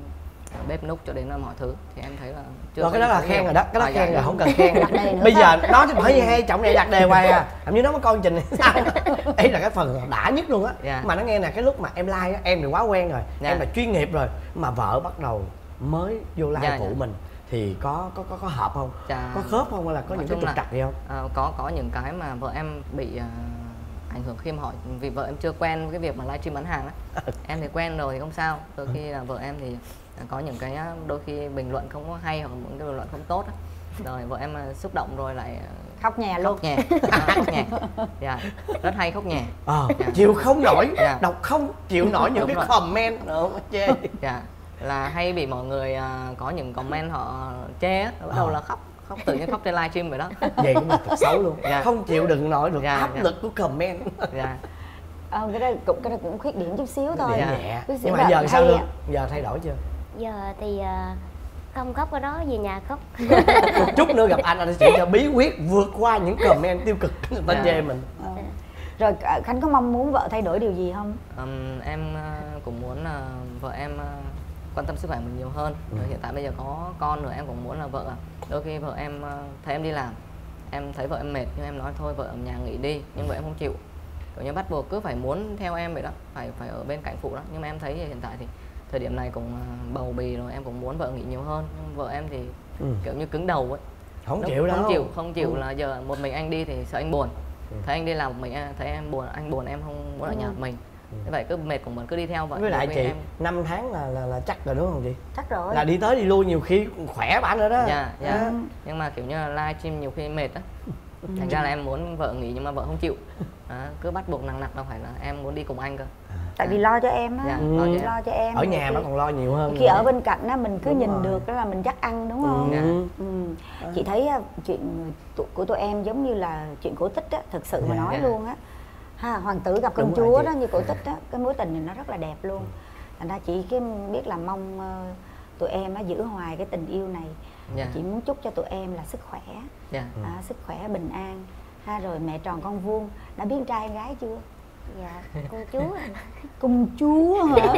bếp núc cho đến là mọi thứ thì em thấy là chưa Rồi có cái đó gì là xấu khen nhiều. rồi đó, cái đó À, khen dạ. rồi không cần khen. đề nữa Bây phải giờ nói chứ bởi vì hai chồng này đặt đề hoài à, làm như nó có con trình này sao? Ấy là cái phần đã nhất luôn á. Dạ. Mà nó nghe nè, cái lúc mà em like á, em thì quá quen rồi, Dạ. em là chuyên nghiệp rồi, mà vợ bắt đầu mới vô like Dạ, phụ dạ. mình thì có có có có hợp không? Dạ. Có khớp không hay là có Nói những cái chung trục là- trặc gì không? À, có có những cái mà vợ em bị à, ảnh hưởng khi mà họ vì vợ em chưa quen với cái việc mà livestream bán hàng á. Em thì quen rồi thì không sao. Đôi khi là vợ em thì có những cái á, đôi khi bình luận không có hay hoặc những cái bình luận không tốt á. Rồi vợ em à, xúc động rồi lại à, Khóc nhà luôn. khóc nhè, à, khóc nhè. Dạ, rất hay khóc nhè. Ờ, Dạ. chịu không nổi, Dạ. đọc không chịu nổi những Đúng cái rồi. comment nữa mà chê. Dạ, là hay bị mọi người à, có những comment họ chê á, bắt đầu Ờ. là khóc khóc tự nhiên khóc trên livestream vậy đó. Vậy cũng là thật xấu luôn. Dạ. Không chịu đựng nổi được Dạ, áp dạ. lực của comment. Dạ. Ờ, cái đó cũng cái đó cũng khuyết điểm chút xíu thôi. Nhẹ Dạ. nhẹ. Chút xíu Nhưng mà là giờ sao hay luôn? á. Giờ thay đổi chưa? Giờ thì à, không khóc ở đó, về nhà khóc. Một chút nữa gặp anh, anh sẽ chỉ cho bí quyết vượt qua những comment tiêu cực người ta Dạ. chê mình. Ờ. Rồi ờ, Khánh có mong muốn vợ thay đổi điều gì không? Ừm, em à, cũng muốn là vợ em à, quan tâm sức khỏe mình nhiều hơn. Rồi hiện tại bây giờ có con rồi em cũng muốn là vợ đôi khi vợ em à, thấy em đi làm, em thấy vợ em mệt nhưng em nói thôi vợ ở nhà nghỉ đi, nhưng vợ em không chịu, kiểu như bắt buộc cứ phải muốn theo em vậy đó, phải phải ở bên cạnh phụ đó. Nhưng mà em thấy hiện tại thì thời điểm này cũng à, bầu bì rồi, em cũng muốn vợ nghỉ nhiều hơn, nhưng vợ em thì Ừ. kiểu như cứng đầu ấy. Không Lúc chịu đâu. không chịu không chịu Ừ. là giờ một mình anh đi thì sợ anh buồn. Thấy anh đi làm một mình à, thấy em buồn, anh buồn em không muốn ở nhà một mình. Thế vậy cứ mệt cũng vẫn cứ đi theo vậy. Với lại Nhiều chị khi em năm tháng là, là là chắc rồi đúng không chị? Chắc rồi. Là đi tới đi lui nhiều khi khỏe bạn nữa đó. dạ dạ Đó. nhưng mà kiểu như là livestream nhiều khi mệt á, thành ra là em muốn vợ nghỉ nhưng mà vợ không chịu. Đó, cứ bắt buộc nặng nặc đâu phải là em muốn đi cùng anh cơ. Tại vì lo cho em á. Dạ, Ừ. lo cho em. Lo cho em. Ở Nhiều nhà khi- nó còn lo nhiều hơn. khi nữa. ở bên cạnh á mình cứ Đúng nhìn rồi. được đó là mình chắc ăn đúng không? Ừ. Ừ. Chị thấy á, chuyện tụ- của tụi em giống như là chuyện cổ tích á, thực sự mà Dạ. nói Dạ. luôn á. Ha, hoàng tử gặp công Đúng rồi chúa chị. đó như cổ tích á, cái mối tình này nó rất là đẹp luôn. Thành ra chị cái biết là mong ờ, tụi em á giữ hoài cái tình yêu này. Dạ. Chị muốn chúc cho tụi em là sức khỏe, Dạ. à, sức khỏe bình an. Ha, rồi mẹ tròn con vuông. Đã biết trai hay gái chưa? Dạ, con chú. Công chúa hả?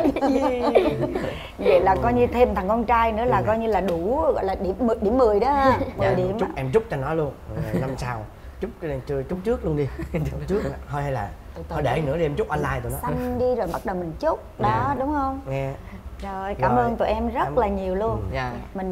Vậy là coi như thêm thằng con trai nữa là coi như là đủ, gọi là điểm mười- điểm mười đó ha. mười Dạ, điểm chúc á. em chúc cho nó luôn. Rồi năm sau chúc cái này chưa chúc trước luôn đi. Chúc trước nữa. Thôi hay là thôi để nữa đi em chúc online tụi nó. Xanh đi rồi bắt đầu mình chúc đó, Dạ. đúng không? Nghe. Rồi cảm Rồi, ơn tụi em rất em- là nhiều luôn. Dạ. Mình